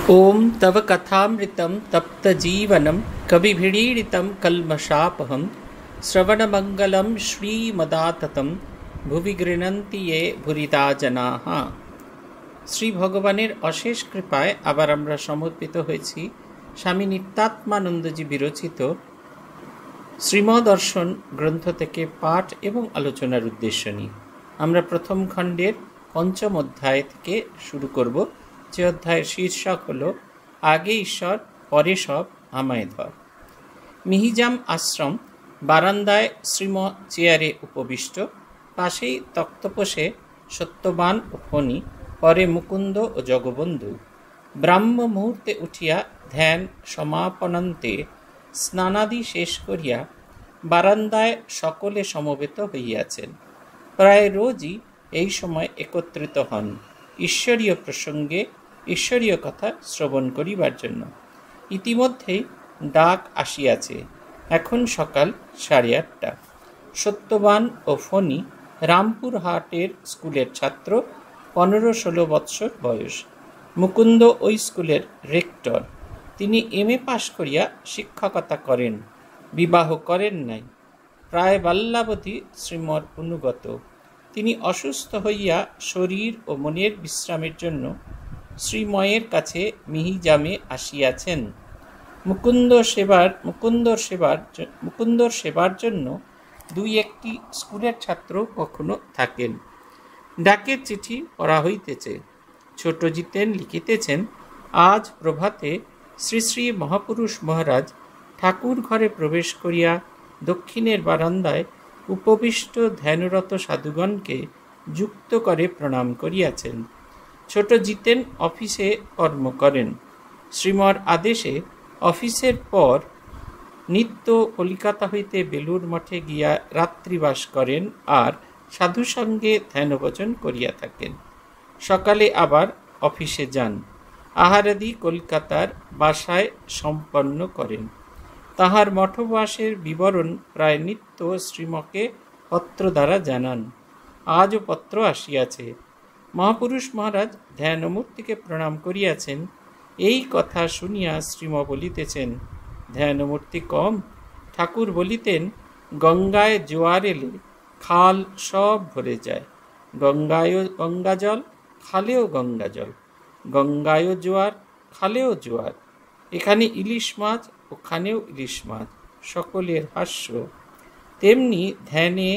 ओम तव कथामृतं तप्तजीवनं कविभिरीडितं कल्मषापहं श्रवणमङ्गलं श्रीमदाततं भुवि गृह्णन्ति ये भूरिदा जनाः। শ্রী ভগবানের অশেষ কৃপায় আবার আমরা সমর্পিত হয়েছি স্বামী নিত্যাত্মানন্দজি বিরচিত শ্রীমদর্শন গ্রন্থ থেকে পাঠ এবং আলোচনার উদ্দেশ্য নিয়ে আমরা প্রথম খণ্ডের পঞ্চম অধ্যায় থেকে শুরু করব, যে অধ্যায়ের শীর্ষক হল আগে ঈশ্বর পরে সব আমায় ধর। মিহিজাম আশ্রম, বারান্দায় শ্রীম চেয়ারে উপবিষ্ট, পাশেই তক্তপোষে সত্যবান ও ফণি, পরে মুকুন্দ ও জগবন্ধু। ব্রাহ্ম মুহূর্তে উঠিয়া ধ্যান সমাপনান্তে স্নানাদি শেষ করিয়া বারান্দায় সকলে সমবেত হইয়াছেন। প্রায় রোজই এই সময় একত্রিত হন ঈশ্বরীয় প্রসঙ্গে ঈশ্বরীয় কথা শ্রবণ করিবার জন্য। ইতিমধ্যেই ডাক আসিয়াছে, এখন সকাল 8:30। সত্যবান ও ফণি রামপুরহাটের স্কুলের ছাত্র, 15-16 বৎসর বয়স। মুকুন্দ ওই স্কুলের রেক্টর। তিনি MA পাশ করিয়া শিক্ষকতা করেন, বিবাহ করেন নাই, প্রায় বাল্যাবধি শ্রীমর অনুগত। তিনি অসুস্থ হইয়া শরীর ও মনের বিশ্রামের জন্য শ্রীময়ের কাছে মিহিজামে আসিয়াছেন। মুকুন্দর সেবার জন্য 2-1টি স্কুলের ছাত্র কখনো থাকেন। ডাকের চিঠি পড়া হইতেছে। ছোট জিতেন লিখিতেছেন, আজ প্রভাতে শ্রী শ্রী মহাপুরুষ মহারাজ ঠাকুর ঘরে প্রবেশ করিয়া দক্ষিণের বারান্দায় উপবিষ্ট ধ্যানরত সাধুগণকে যুক্ত করে প্রণাম করিয়াছেন। ছোট জিতেন অফিসে কর্ম করেন। শ্রীমর আদেশে অফিসের পর নিত্য কলিকাতা হইতে বেলুর মঠে গিয়া রাত্রিবাস করেন আর সাধু সঙ্গে ধ্যানভজন করিয়া থাকেন। সকালে আবার অফিসে যান। আহারাদি কলকাতার বাসায় সম্পন্ন করেন। তাহার মঠবাসের বিবরণ প্রায় নিত্য শ্রীমকে পত্র দ্বারা জানান। আজও পত্র আসিয়াছে। মহাপুরুষ মহারাজ ধ্যানমূর্তিকে প্রণাম করিয়াছেন। এই কথা শুনিয়া শ্রীম বলিতেছেন, ধ্যানমূর্তি কম। ঠাকুর বলিতেন, গঙ্গায় জোয়ার এলে খাল সব ভরে যায়। গঙ্গায়ও গঙ্গাজল, খালেও গঙ্গাজল। গঙ্গায়ও জোয়ার, খালেও জোয়ার। এখানে ইলিশ মাছ, ওখানেও ইলিশ মাছ, সকলের হাস্য। তেমনি ধ্যানে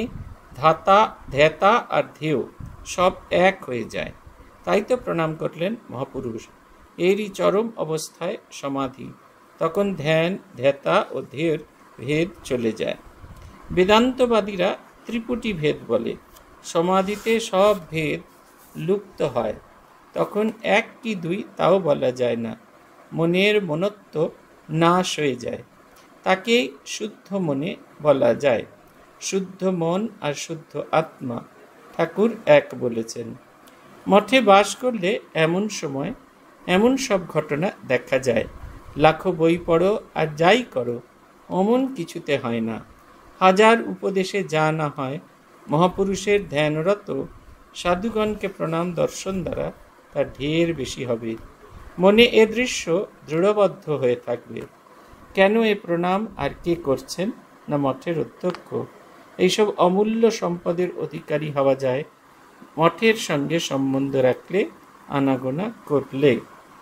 ধ্যাতা আর ধেয় সব এক হয়ে যায়। তাই তো প্রণাম করলেন মহাপুরুষ। এরই চরম অবস্থায় সমাধি। তখন ধ্যান, ধ্যাতা ও ধেয়ের ভেদ চলে যায়। বেদান্তবাদীরা ত্রিপুটি ভেদ বলে। সমাধিতে সব ভেদ লুপ্ত হয়। তখন 1 কি 2 তাও বলা যায় না। মনের মনত্ব নাশ হয়ে যায়। তাকেই শুদ্ধ মনে বলা যায়। শুদ্ধ মন আর শুদ্ধ আত্মা ঠাকুর এক বলেছেন। মঠে বাস করলে এমন সময় এমন সব ঘটনা দেখা যায়। লাখো বই পড়ো আর যাই করো, অমন কিছুতে হয় না। হাজার উপদেশে যা না হয়, মহাপুরুষের ধ্যানরত সাধুগণকে প্রণাম দর্শন দ্বারা তা ঢের বেশি হবে। মনে এ দৃশ্য দৃঢ়বদ্ধ হয়ে থাকবে। কেন এ প্রণাম আর কে করছেন? না মঠের অধ্যক্ষ। এইসব অমূল্য সম্পদের অধিকারী হওয়া যায় মঠের সঙ্গে সম্বন্ধ রাখলে, আনাগোনা করলে।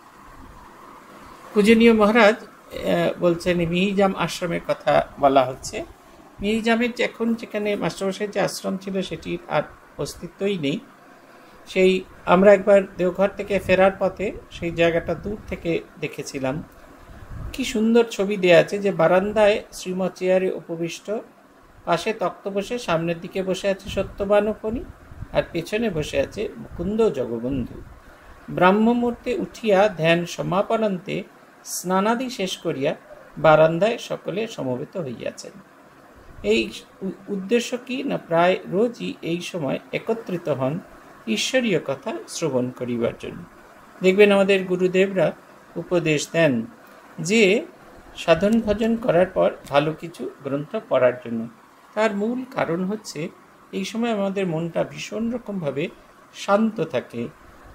পূজনীয় মহারাজ বলছেন, মিহিজাম আশ্রমের কথা বলা হচ্ছে। মিহিজামের এখন যেখানে মাস্টারমশাইয়ের যে আশ্রম ছিল সেটির আর অস্তিত্বই নেই। সেই আমরা একবার দেওঘর থেকে ফেরার পথে সেই জায়গাটা দূর থেকে দেখেছিলাম। কি সুন্দর ছবি দেয়া আছে, যে বারান্দায় শ্রীম চেয়ারে উপবিষ্ট, পাশে তক্ত বসে, সামনের দিকে বসে আছে সত্যবান ও ফণি, আর পেছনে বসে আছে মুকুন্দ জগবন্ধু। ব্রাহ্মমূর্তে উঠিয়া ধ্যান সমাপনান্তে স্নানাদি শেষ করিয়া বারান্দায় সকলে সমবেত হইয়াছেন। এই উদ্দেশ্য কি না, প্রায় রোজই এই সময় একত্রিত হন ঈশ্বরীয় কথা শ্রবণ করিবার জন্য। দেখবেন আমাদের গুরুদেবরা উপদেশ দেন যে সাধন ভজন করার পর ভালো কিছু গ্রন্থ পড়ার জন্য। তার মূল কারণ হচ্ছে এই সময় আমাদের মনটা ভীষণ রকমভাবে শান্ত থাকে,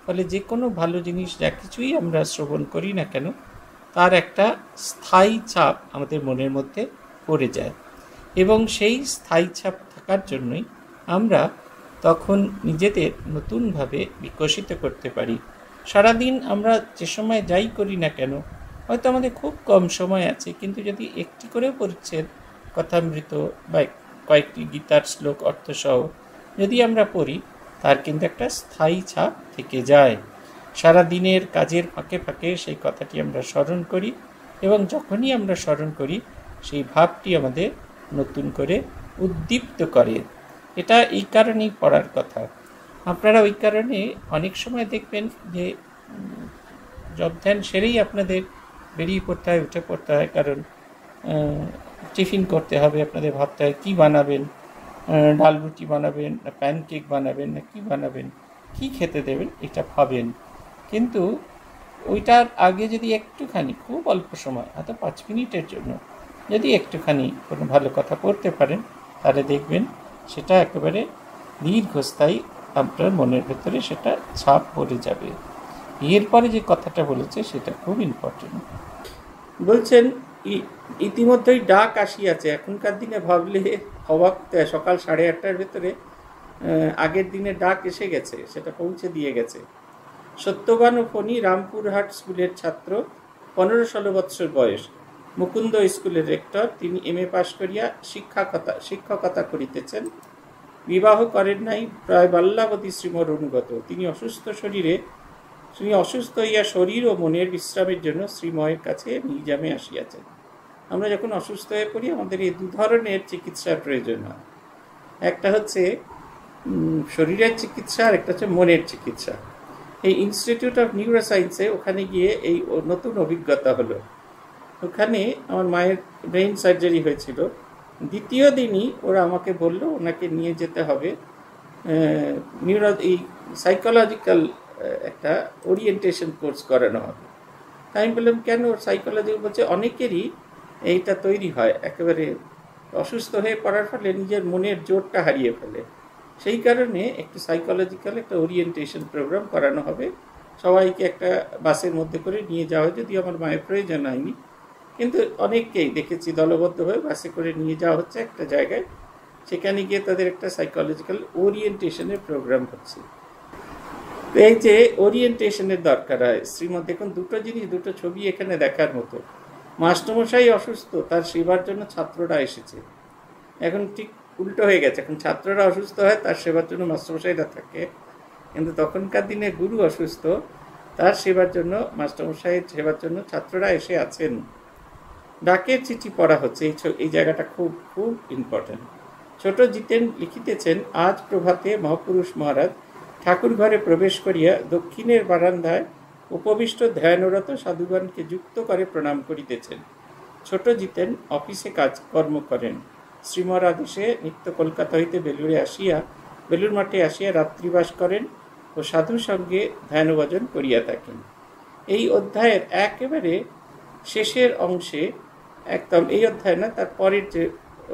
ফলে যে কোনো ভালো জিনিস যা কিছুই আমরা শ্রবণ করি না কেন তার একটা স্থায়ী ছাপ আমাদের মনের মধ্যে পড়ে যায়, এবং সেই স্থায়ী ছাপ থাকার জন্যই আমরা তখন নিজেদের নতুনভাবে বিকশিত করতে পারি। সারাদিন আমরা যে সময় যাই করি না কেন, হয়তো আমাদের খুব কম সময় আছে, কিন্তু যদি একটি করে পরিচ্ছেদ কথামৃত বা কয়েকটি গীতার শ্লোক অর্থসহ যদি আমরা পড়ি, তার কিন্তু একটা স্থায়ী ছাপ থেকে যায়। সারা দিনের কাজের ফাঁকে ফাঁকে সেই কথাটি আমরা স্মরণ করি, এবং যখনই আমরা স্মরণ করি সেই ভাবটি আমাদের নতুন করে উদ্দীপ্ত করে। এটা এই কারণেই পড়ার কথা। আপনারা ওই কারণে অনেক সময় দেখবেন যে জব ধ্যান সেরেই আপনাদের বেরিয়ে পড়তে হয়, উঠে পড়তে হয়, কারণ টিফিন করতে হবে, আপনাদের ভাবতে হয় কী বানাবেন, ডাল রুটি বানাবেন না প্যানকেক বানাবেন না কী বানাবেন, কী খেতে দেবেন, এটা ভাবেন। কিন্তু ওইটার আগে যদি একটুখানি, খুব অল্প সময়, হয়তো 5 মিনিটের জন্য যদি একটুখানি কোনো ভালো কথা পড়তে পারেন, তাহলে দেখবেন সেটা একেবারে দীর্ঘস্থায়ী আপনার মনের ভেতরে সেটা ছাপ পড়ে যাবে। এরপরে যে কথাটা বলেছে সেটা খুব ইম্পর্টেন্ট। বলছেন ইতিমধ্যেই ডাক আসিয়াছে। এখনকার দিনে ভাবলে অবাক, সকাল 8:30টার ভেতরে আগের দিনে ডাক এসে গেছে, সেটা পৌঁছে দিয়ে গেছে। সত্যবান ও ফণী রামপুরহাট স্কুলের ছাত্র, 15-16 বৎসর বয়স, মুকুন্দ স্কুলের রেক্টর। তিনি MA পাশ করিয়া শিক্ষকতা করিতেছেন। বিবাহ করেন নাই, প্রায় বাল্যাবতী শ্রীমর অনুগত। তিনি অসুস্থ হইয়া শরীর ও মনের বিশ্রামের জন্য শ্রীময়ের কাছে নিজামে আসিয়াছেন। আমরা যখন অসুস্থ হয়ে পড়ি আমাদের এই 2 ধরনের চিকিৎসার প্রয়োজন হয়। একটা হচ্ছে শরীরের চিকিৎসা, আর একটা হচ্ছে মনের চিকিৎসা। এই ইনস্টিটিউট অফ নিউরোসায়েন্সে ওখানে গিয়ে এই নতুন অভিজ্ঞতা হলো। ওখানে আমার মায়ের ব্রেইন সার্জারি হয়েছিল। দ্বিতীয় দিনই ওরা আমাকে বললো ওনাকে নিয়ে যেতে হবে এই সাইকোলজিক্যাল একটা ওরিয়েন্টেশন কোর্স করানো হবে। আমি বললাম কেন? সাইকোলজি বলছে অনেকেরই এইটা তৈরি হয়, একেবারে অসুস্থ হয়ে পড়ার ফলে নিজের মনের জোরটা হারিয়ে ফেলে। সেই কারণে একটু সাইকোলজিক্যাল একটা ওরিয়েন্টেশন প্রোগ্রাম করানো হবে। সবাইকে একটা বাসের মধ্যে করে নিয়ে যাওয়া হয়, যদিও আমার মায়ের প্রয়োজন হয়নি, কিন্তু অনেককেই দেখেছি দলবদ্ধভাবে বাসে করে নিয়ে যাওয়া হচ্ছে একটা জায়গায়। সেখানে গিয়ে তাদের একটা সাইকোলজিক্যাল ওরিয়েন্টেশনের প্রোগ্রাম হচ্ছে। এই যে ওরিয়েন্টেশনের দরকার হয় শ্রীমদ, দেখুন দুটো ছবি এখানে দেখার মতো। মাস্টারমশাই অসুস্থ, তার সেবার জন্য ছাত্ররা এসেছে। এখন ঠিক উল্টো হয়ে গেছে, এখন ছাত্ররা অসুস্থ হয়, তার সেবার জন্য মাস্টারমশাইরা থাকে। কিন্তু তখনকার দিনে গুরু অসুস্থ, তার সেবার জন্য মাস্টারমশাইয়ের সেবার জন্য ছাত্ররা এসে আছেন। ডাকের চিঠি পড়া হচ্ছে, এই জায়গাটা খুব খুব ইম্পর্টেন্ট। ছোট জিতেন লিখিতেছেন, আজ প্রভাতে মহাপুরুষ মহারাজ ঠাকুর ঘরে প্রবেশ করিয়া দক্ষিণের বারান্দায় উপবিষ্ট ধ্যানরত সাধুগণকে যুক্ত করে প্রণাম করিতেছেন। ছোট জিতেন অফিসে কাজকর্ম করেন। শ্রীমর আদেশে নিত্য কলকাতা হইতে বেলুর মাঠে আসিয়া রাত্রিবাস করেন ও সাধুর সঙ্গে ধ্যানভজন করিয়া থাকেন। এই অধ্যায়ের একেবারে শেষের অংশে, একদম এই অধ্যায় না, তার পরের যে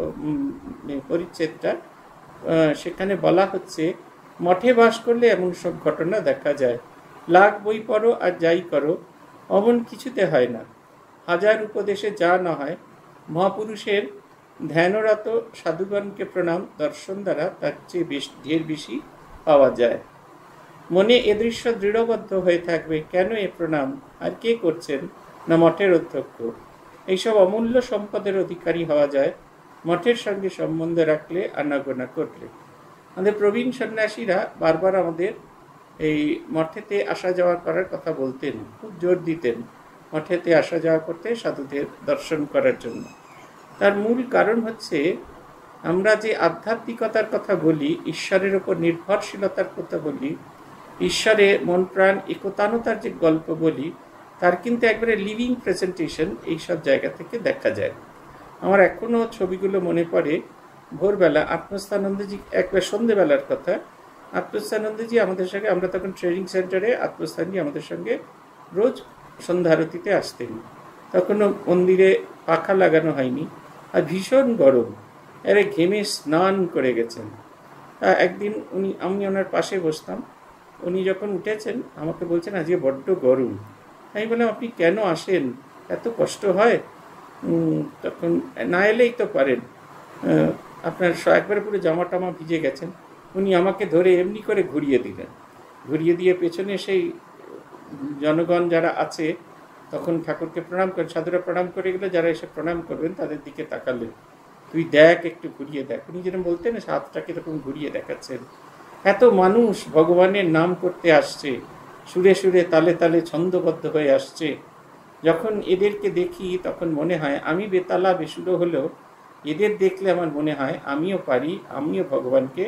পরিচ্ছেদটা, সেখানে বলা হচ্ছে, মঠে বাস করলে এমন সব ঘটনা দেখা যায়। লাখ বই পড়ো আর যাই করো, অমন কিছুতে হয় না। হাজার উপদেশে যা না হয়, মহাপুরুষের ধ্যানরত সাধুগণকে প্রণাম দর্শন দ্বারা তার চেয়ে ঢের বেশি পাওয়া যায়। মনে এ দৃশ্য দৃঢ়বদ্ধ হয়ে থাকবে, কেন এ প্রণাম আর কে করছেন? না মঠের অধ্যক্ষ। এইসব অমূল্য সম্পদের অধিকারী হওয়া যায় মঠের সঙ্গে সম্বন্ধ রাখলে, আনাগোনা করলে। আমাদের প্রবীণ সন্ন্যাসীরা বারবার আমাদের এই মঠেতে আসা যাওয়া করার কথা বলতেন, খুব জোর দিতেন মঠেতে আসা যাওয়া করতে, সাধুদের দর্শন করার জন্য। তার মূল কারণ হচ্ছে, আমরা যে আধ্যাত্মিকতার কথা বলি, ঈশ্বরের ওপর নির্ভরশীলতার কথা বলি, ঈশ্বরে মন প্রাণ একতানতার যে গল্প বলি, তার কিন্তু একবারে লিভিং প্রেজেন্টেশন এইসব জায়গা থেকে দেখা যায়। আমার এখনও ছবিগুলো মনে পড়ে। ভোরবেলা আত্মস্থানন্দজি, একবার সন্ধেবেলার কথা, আত্মস্থানন্দজি আমাদের সঙ্গে, আমরা তখন ট্রেনিং সেন্টারে, আত্মস্থানজি আমাদের সঙ্গে রোজ সন্ধ্যা আরতিতে আসতেন। তখনও মন্দিরে পাখা লাগানো হয়নি, আর ভীষণ গরম, ঘেমে স্নান করে গেছেন। একদিন আমি ওনার পাশে বসতাম, উনি যখন উঠেছেন আমাকে বলছেন আজকে বড্ড গরম। আমি বললাম আপনি কেন আসেন, এত কষ্ট হয়? তখন না এলেই তো পারেন, আপনার একবারে পুরো জামা টামা ভিজে গেছেন। উনি আমাকে ধরে এমনি করে ঘুরিয়ে দিলেন, ঘুরিয়ে দিয়ে পেছনে সেই জনগণ যারা আছে তখন ঠাকুরকে প্রণাম করেন, সাধুরা প্রণাম করে গেলে যারা এসে প্রণাম করবেন তাদের দিকে তাকালেন, তুই দেখ একটু ঘুরিয়ে দেখ। উনি যেরকম বলতেন হাতটাকে এরকম ঘুরিয়ে দেখাচ্ছেন। এত মানুষ ভগবানের নাম করতে আসছে, সুরে সুরে তালে তালে ছন্দবদ্ধ হয়ে আসছে। যখন এদেরকে দেখি তখন মনে হয় আমি বেতালা বেসুরো হলেও এদের দেখলে আমার মনে হয় আমিও পারি, আমিও ভগবানকে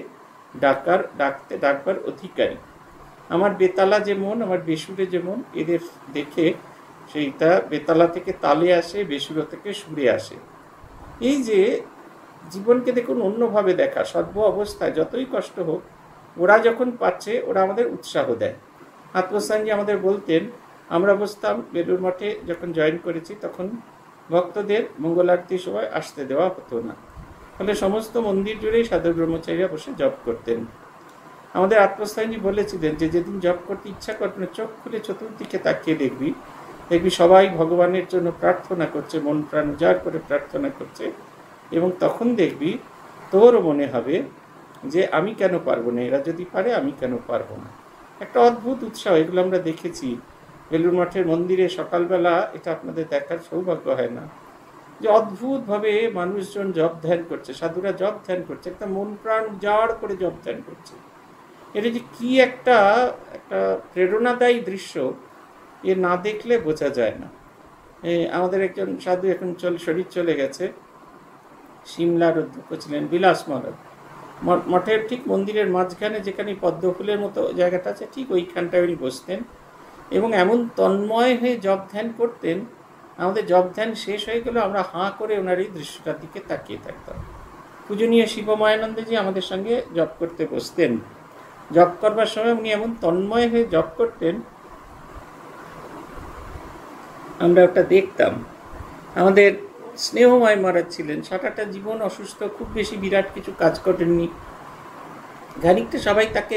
ডাকবার অধিকারী। আমার বেতালা যেমন, আমার বেসুরে যেমন, এদের দেখে সেইটা বেতালা থেকে তালে আসে, বেসুরো থেকে সুরে আসে। এই যে জীবনকে দেখুন অন্যভাবে দেখা, সর্ব অবস্থায় যতই কষ্ট হোক ওরা যখন পাচ্ছে ওরা আমাদের উৎসাহ দেয়। আত্মস্থানজি আমাদের বলতেন, আমরা বসতাম বেলুড় মঠে যখন জয়েন করেছি তখন ভক্তদের মঙ্গল আরতির সময় আসতে দেওয়া হতো না, ফলে সমস্ত মন্দির জুড়েই সাধু ব্রহ্মচারীরা বসে জপ করতেন। আমাদের আত্মস্থানজি বলেছিলেন যে যেদিন জপ করতে ইচ্ছা করবে না, চোখ খুলে চতুর্দিকে তাকিয়ে দেখবি সবাই ভগবানের জন্য প্রার্থনা করছে, মন প্রাণ উজাড় করে প্রার্থনা করছে, এবং তখন দেখবি তোরও মনে হবে যে আমি কেন পারবো না, এরা যদি পারে আমি কেন পারবো না। একটা অদ্ভুত উৎসাহ, এগুলো আমরা দেখেছি বেলুড় মঠের মন্দিরে সকালবেলা, এটা আপনাদের দেখার সৌভাগ্য হয় না, যে অদ্ভুতভাবে মানুষজন জপ ধ্যান করছে, সাধুরা জপ ধ্যান করছে, একটা মন প্রাণ উজাড় করে জপ ধ্যান করছে। এটা যে কি একটা প্রেরণাদায়ী দৃশ্য, এ না দেখলে বোঝা যায় না। আমাদের একজন সাধু এখন শরীর চলে গেছে, সিমলার অধ্যক্ষ ছিলেন বিলাস মহারাজ। মঠের ঠিক মন্দিরের মাঝখানে যেখানে পদ্ম ফুলের মতো জায়গাটা আছে ঠিক ওইখানটায় উনি বসতেন এবং এমন তন্ময় হয়ে জপ ধ্যান করতেন, আমাদের জপ ধ্যান শেষ হয়ে গেল আমরা হাঁ করে ওনার এই দৃশ্যটার দিকে তাকিয়ে থাকতাম। পূজনীয় শিবময়ানন্দজি আমাদের সঙ্গে জপ করতে বসতেন, জপ করবার সময় উনি এমন তন্ময় হয়ে জপ করতেন, আমরা ওটা দেখতাম। আমাদের স্নেহময় মহারাজ ছিলেন, সারাটা জীবন অসুস্থ, খুব বেশি বিরাট কিছু কাজ করেননি, খানিকটা সবাই তাকে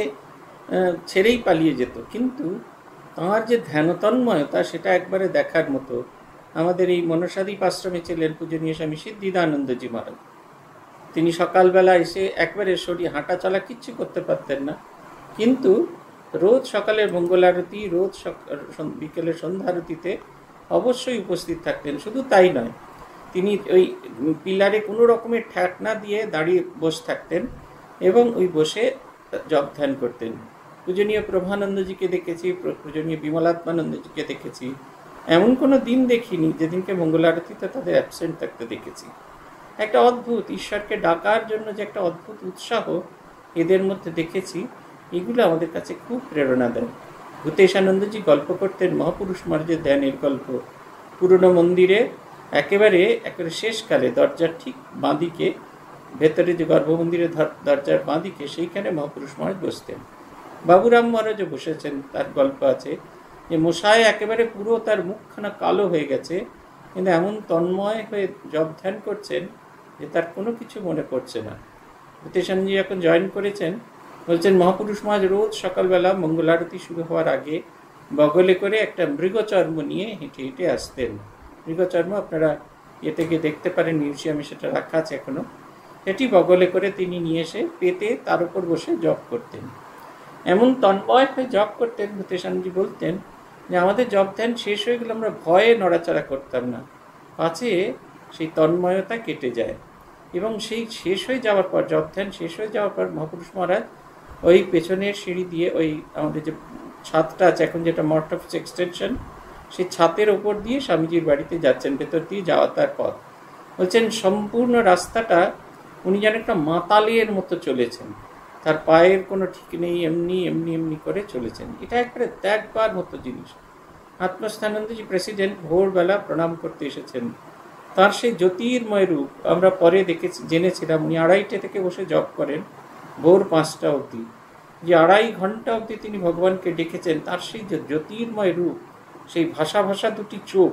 ছেড়েই পালিয়ে যেত, কিন্তু তাঁর যে ধ্যানতন্ময়তা সেটা একবারে দেখার মতো। আমাদের এই মনসাদ্বীপ আশ্রমে ছিলেন পূজনীয় স্বামী সিদ্ধিদানন্দজি মহারাজ। তিনি সকালবেলা এসে একবারে শরীর হাঁটা চলা কিচ্ছু করতে পারতেন না, কিন্তু রোজ সকালের মঙ্গল আরতি, রোজ বিকেলের সন্ধ্যা আরতিতে অবশ্যই উপস্থিত থাকতেন। শুধু তাই নয়, তিনি ওই পিলারে কোনো রকমের ঠ্যাক না দিয়ে দাঁড়িয়ে বসে থাকতেন এবং ওই বসে জপ ধ্যান করতেন। পূজনীয় প্রভানন্দজিকে দেখেছি, পূজনীয় বিমলাত্মানন্দজিকে দেখেছি, এমন কোনো দিন দেখিনি যেদিনকে মঙ্গল আরতিতে তাদের অ্যাবসেন্ট থাকতে দেখেছি। একটা অদ্ভুত ঈশ্বরকে ডাকার জন্য যে একটা অদ্ভুত উৎসাহ এদের মধ্যে দেখেছি, এগুলো আমাদের কাছে খুব প্রেরণা দেয়। ভূতেশানন্দজি গল্প করতেন মহাপুরুষ মহারাজের ধ্যানের গল্প। পুরনো মন্দিরে একেবারে শেষকালে দরজার ঠিক বাঁদিকে, ভেতরে যে গর্ভমন্দিরের দরজার বাঁদিকে, সেইখানে মহাপুরুষ মহারাজ বসতেন। বাবুরাম মহারাজও বসেছেন, তার গল্প আছে যে মশায় একেবারে পুরো তার মুখখানা কালো হয়ে গেছে, কিন্তু এমন তন্ময় হয়ে জপ ধ্যান করছেন যে তার কোনো কিছু মনে পড়ছে না। ভূতেশানজি যখন জয়েন করেছেন বলছেন মহাপুরুষ মহারাজ রোজ সকালবেলা মঙ্গল আরতি শুরু হওয়ার আগে বগলে করে একটা মৃগচর্ম নিয়ে হেঁটে হেঁটে আসতেন। মৃগচর্ম আপনারা থেকে দেখতে পারেন, মিউজিয়ামে সেটা রাখা আছে এখনো। এটি বগলে করে তিনি নিয়ে এসে পেতে তার উপর বসে জপ করতেন। এমন তন্ময় হয়ে জপ করতেন, ভূতেশানজি বলতেন যে আমাদের জপ ধ্যান শেষ হয়ে গেলে আমরা ভয়ে নড়াচড়া করতাম না, পাছে সেই তন্ময়তা কেটে যায়। এবং সেই শেষ হয়ে যাওয়ার পর, জপ ধ্যান শেষ হয়ে যাওয়ার পর মহাপুরুষ মহারাজ ওই পেছনের সিঁড়ি দিয়ে, ওই আমাদের যে ছাদটা আছে এখন যেটা মঠ অফ এক্সটেনশন, সেই ছাদের ওপর দিয়ে স্বামীজির বাড়িতে যাচ্ছেন, ভেতর দিয়ে যাওয়া তার পথ। বলছেন সম্পূর্ণ রাস্তাটা উনি যেন একটা মাতালের মতো চলেছেন, তার পায়ের কোনো ঠিক নেই, এমনি এমনি এমনি করে চলেছেন। এটা একটা দেখবার মতো জিনিস। আত্মস্থানন্দজি প্রেসিডেন্ট ভোরবেলা প্রণাম করতে এসেছেন, তার সেই জ্যোতির্ময় রূপ আমরা পরে জেনেছিলাম। উনি 2:30 থেকে বসে জপ করেন ভোর 5টা অবধি, যে 2.5 ঘন্টা অবধি তিনি ভগবানকে ডেকেছেন, তার সেই যে জ্যোতির্ময় রূপ, সেই ভাষা ভাষা দুটি চোখ,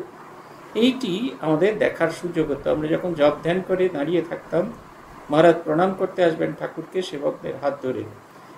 এইটি আমাদের দেখার সুযোগ হতো। আমরা যখন জপ ধ্যান করে দাঁড়িয়ে থাকতাম, মহারাজ প্রণাম করতে আসবেন ঠাকুরকে সেবকদের হাত ধরে,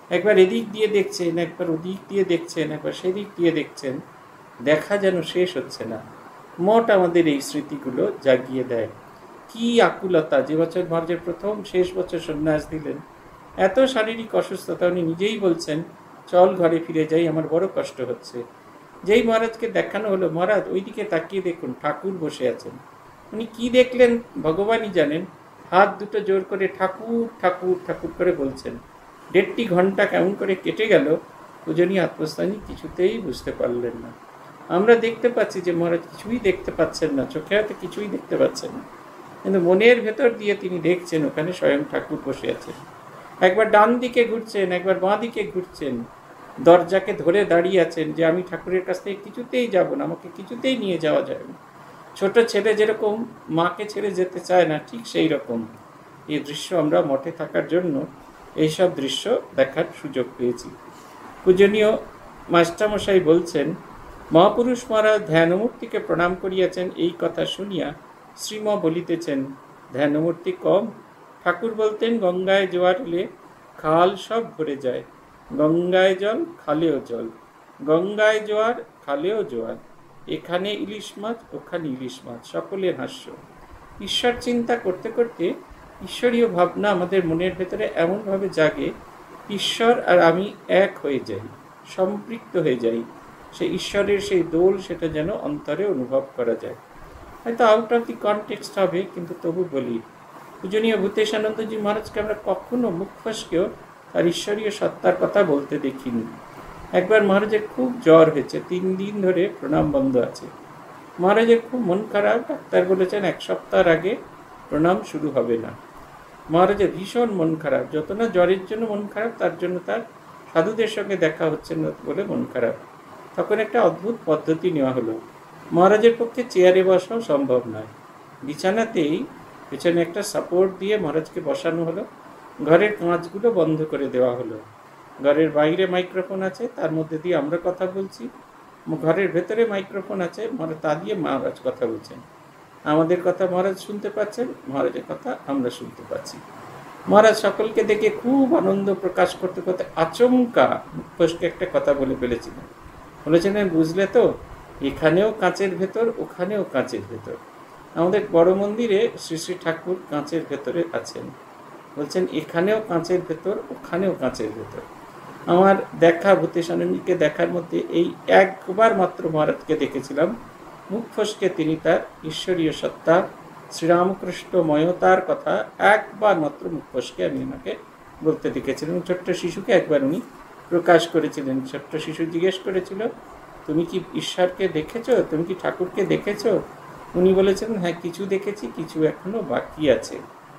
একবার এদিক দিয়ে দেখছেন, একবার ওদিক দিয়ে দেখছেন, একবার সেদিক দিয়ে দেখছেন, দেখা যেন শেষ হচ্ছে না। মোট আমাদের এই স্মৃতিগুলো জাগিয়ে দেয়। কি আকুলতা! যে বছর মহারাজের প্রথম শেষ বছর সন্ন্যাস দিলেন, এত শারীরিক অসুস্থতা, উনি নিজেই বলছেন চল ঘরে ফিরে যাই, আমার বড় কষ্ট হচ্ছে। যেই মহারাজকে দেখানো হলো, মহারাজ ওইদিকে তাকিয়ে দেখুন, ঠাকুর বসে আছেন। উনি কি দেখলেন ভগবানই জানেন, হাত দুটো জোর করে ঠাকুর ঠাকুর ঠাকুর করে বলছেন। 1.5 ঘন্টা কেমন করে কেটে গেল পূজনীয় আত্মস্থানী কিছুতেই বুঝতে পারলেন না। আমরা দেখতে পাচ্ছি যে মহারাজ কিছুই দেখতে পাচ্ছেন না, চোখে হাতে কিছুই দেখতে পাচ্ছেন না, কিন্তু মনের ভেতর দিয়ে তিনি দেখছেন ওখানে স্বয়ং ঠাকুর বসে আছেন। একবার ডান দিকে ঘুরছেন, একবার বাঁ দিকে ঘুরছেন, দরজাকে ধরে দাঁড়িয়ে আছেন যে আমি ঠাকুরের কাছ থেকে কিছুতেই যাব না, আমাকে কিছুতেই নিয়ে যাওয়া যাবে না। ছোট ছেলে যেরকম মাকে ছেড়ে যেতে চায় না, ঠিক সেই রকম এই দৃশ্য আমরা মঠে থাকার জন্য এইসব দৃশ্য দেখার সুযোগ পেয়েছি। পূজনীয় মাস্টারমশাই বলছেন, মহাপুরুষ মহারাজ ধ্যানমূর্তিকে প্রণাম করিয়াছেন। এই কথা শুনিয়া শ্রীম বলিতেছেন, ধ্যানমূর্তি কম? ঠাকুর বলতেন, গঙ্গায় জোয়ার এলে খাল সব ভরে যায়, গঙ্গায় জল খালেও জল, গঙ্গায় জোয়ার খালেও জোয়ার, এখানে ইলিশ মাছ ওখানে ইলিশ মাছ, সকলের হাস্য। ঈশ্বর চিন্তা করতে করতে ঈশ্বরীয় ভাবনা আমাদের মনের ভেতরে এমনভাবে জাগে, ঈশ্বর আর আমি এক হয়ে যাই, সম্পৃক্ত হয়ে যাই। সেই ঈশ্বরের সেই দোল সেটা যেন অন্তরে অনুভব করা যায়। হয়তো আউট অফ দি কনটেক্সট হবে, কিন্তু তবু বলি, পূজনীয় ভূতেশানন্দজি মহারাজকে আমরা কখনো মুখ ফসকেও তার ঈশ্বরীয় সত্তার কথা বলতে দেখিনি। একবার মহারাজের খুব জ্বর হয়েছে, 3 দিন ধরে প্রণাম বন্ধ আছে। মহারাজের খুব মন খারাপ, ডাক্তার বলেছেন 1 সপ্তাহ আগে প্রণাম শুরু হবে না। মহারাজের ভীষণ মন খারাপ, যত না জ্বরের জন্য মন খারাপ, তার জন্য তার সাধুদের সঙ্গে দেখা হচ্ছে না বলে মন খারাপ। তখন একটা অদ্ভুত পদ্ধতি নেওয়া হলো। মহারাজের পক্ষে চেয়ারে বসাও সম্ভব নয়, বিছানাতেই পেছনে একটা সাপোর্ট দিয়ে মহারাজকে বসানো হলো। ঘরের কাঁচগুলো বন্ধ করে দেওয়া হলো। ঘরের বাইরে মাইক্রোফোন আছে, তার মধ্যে দিয়ে আমরা কথা বলছি। ঘরের ভেতরে মাইক্রোফোন আছে, তা দিয়ে মহারাজ কথা বলছেন। আমাদের কথা মহারাজ শুনতে পাচ্ছেন, মহারাজের কথা আমরা শুনতে পাচ্ছি। মহারাজ সকলকে দেখে খুব আনন্দ প্রকাশ করতে করতে আচমকা মুখোশকে একটা কথা বলে ফেলেছিলেন। বলেছিলেন, বুঝলে তো, এখানেও কাঁচের ভেতর, ওখানেও কাঁচের ভেতর। আমাদের বড় মন্দিরে শ্রী শ্রী ঠাকুর কাঁচের ভেতরে আছেন। বলছেন, এখানেও কাঁচের ভেতর, ওখানেও কাঁচের ভেতর। আমার দেখা ভূতেশানন্দজিকে দেখার মধ্যে এই একবার মাত্র মহারাজকে দেখেছিলাম। মুখ ফসকে তিনি তার ঈশ্বরীয় সত্তা শ্রীরামকৃষ্ণময়তার কথা একবার মাত্র মুখ ফসকে আমি ওনাকে বলতে দেখেছিলাম। ছোট্ট শিশুকে একবার উনি প্রকাশ করেছিলেন। ছোট্ট শিশু জিজ্ঞেস করেছিল, তুমি কি ঈশ্বরকে দেখেছো, তুমি কি ঠাকুরকে দেখেছো? উনি বলেছিলেন, হ্যাঁ কিছু দেখেছি, কিছু এখনো বাকি আছে।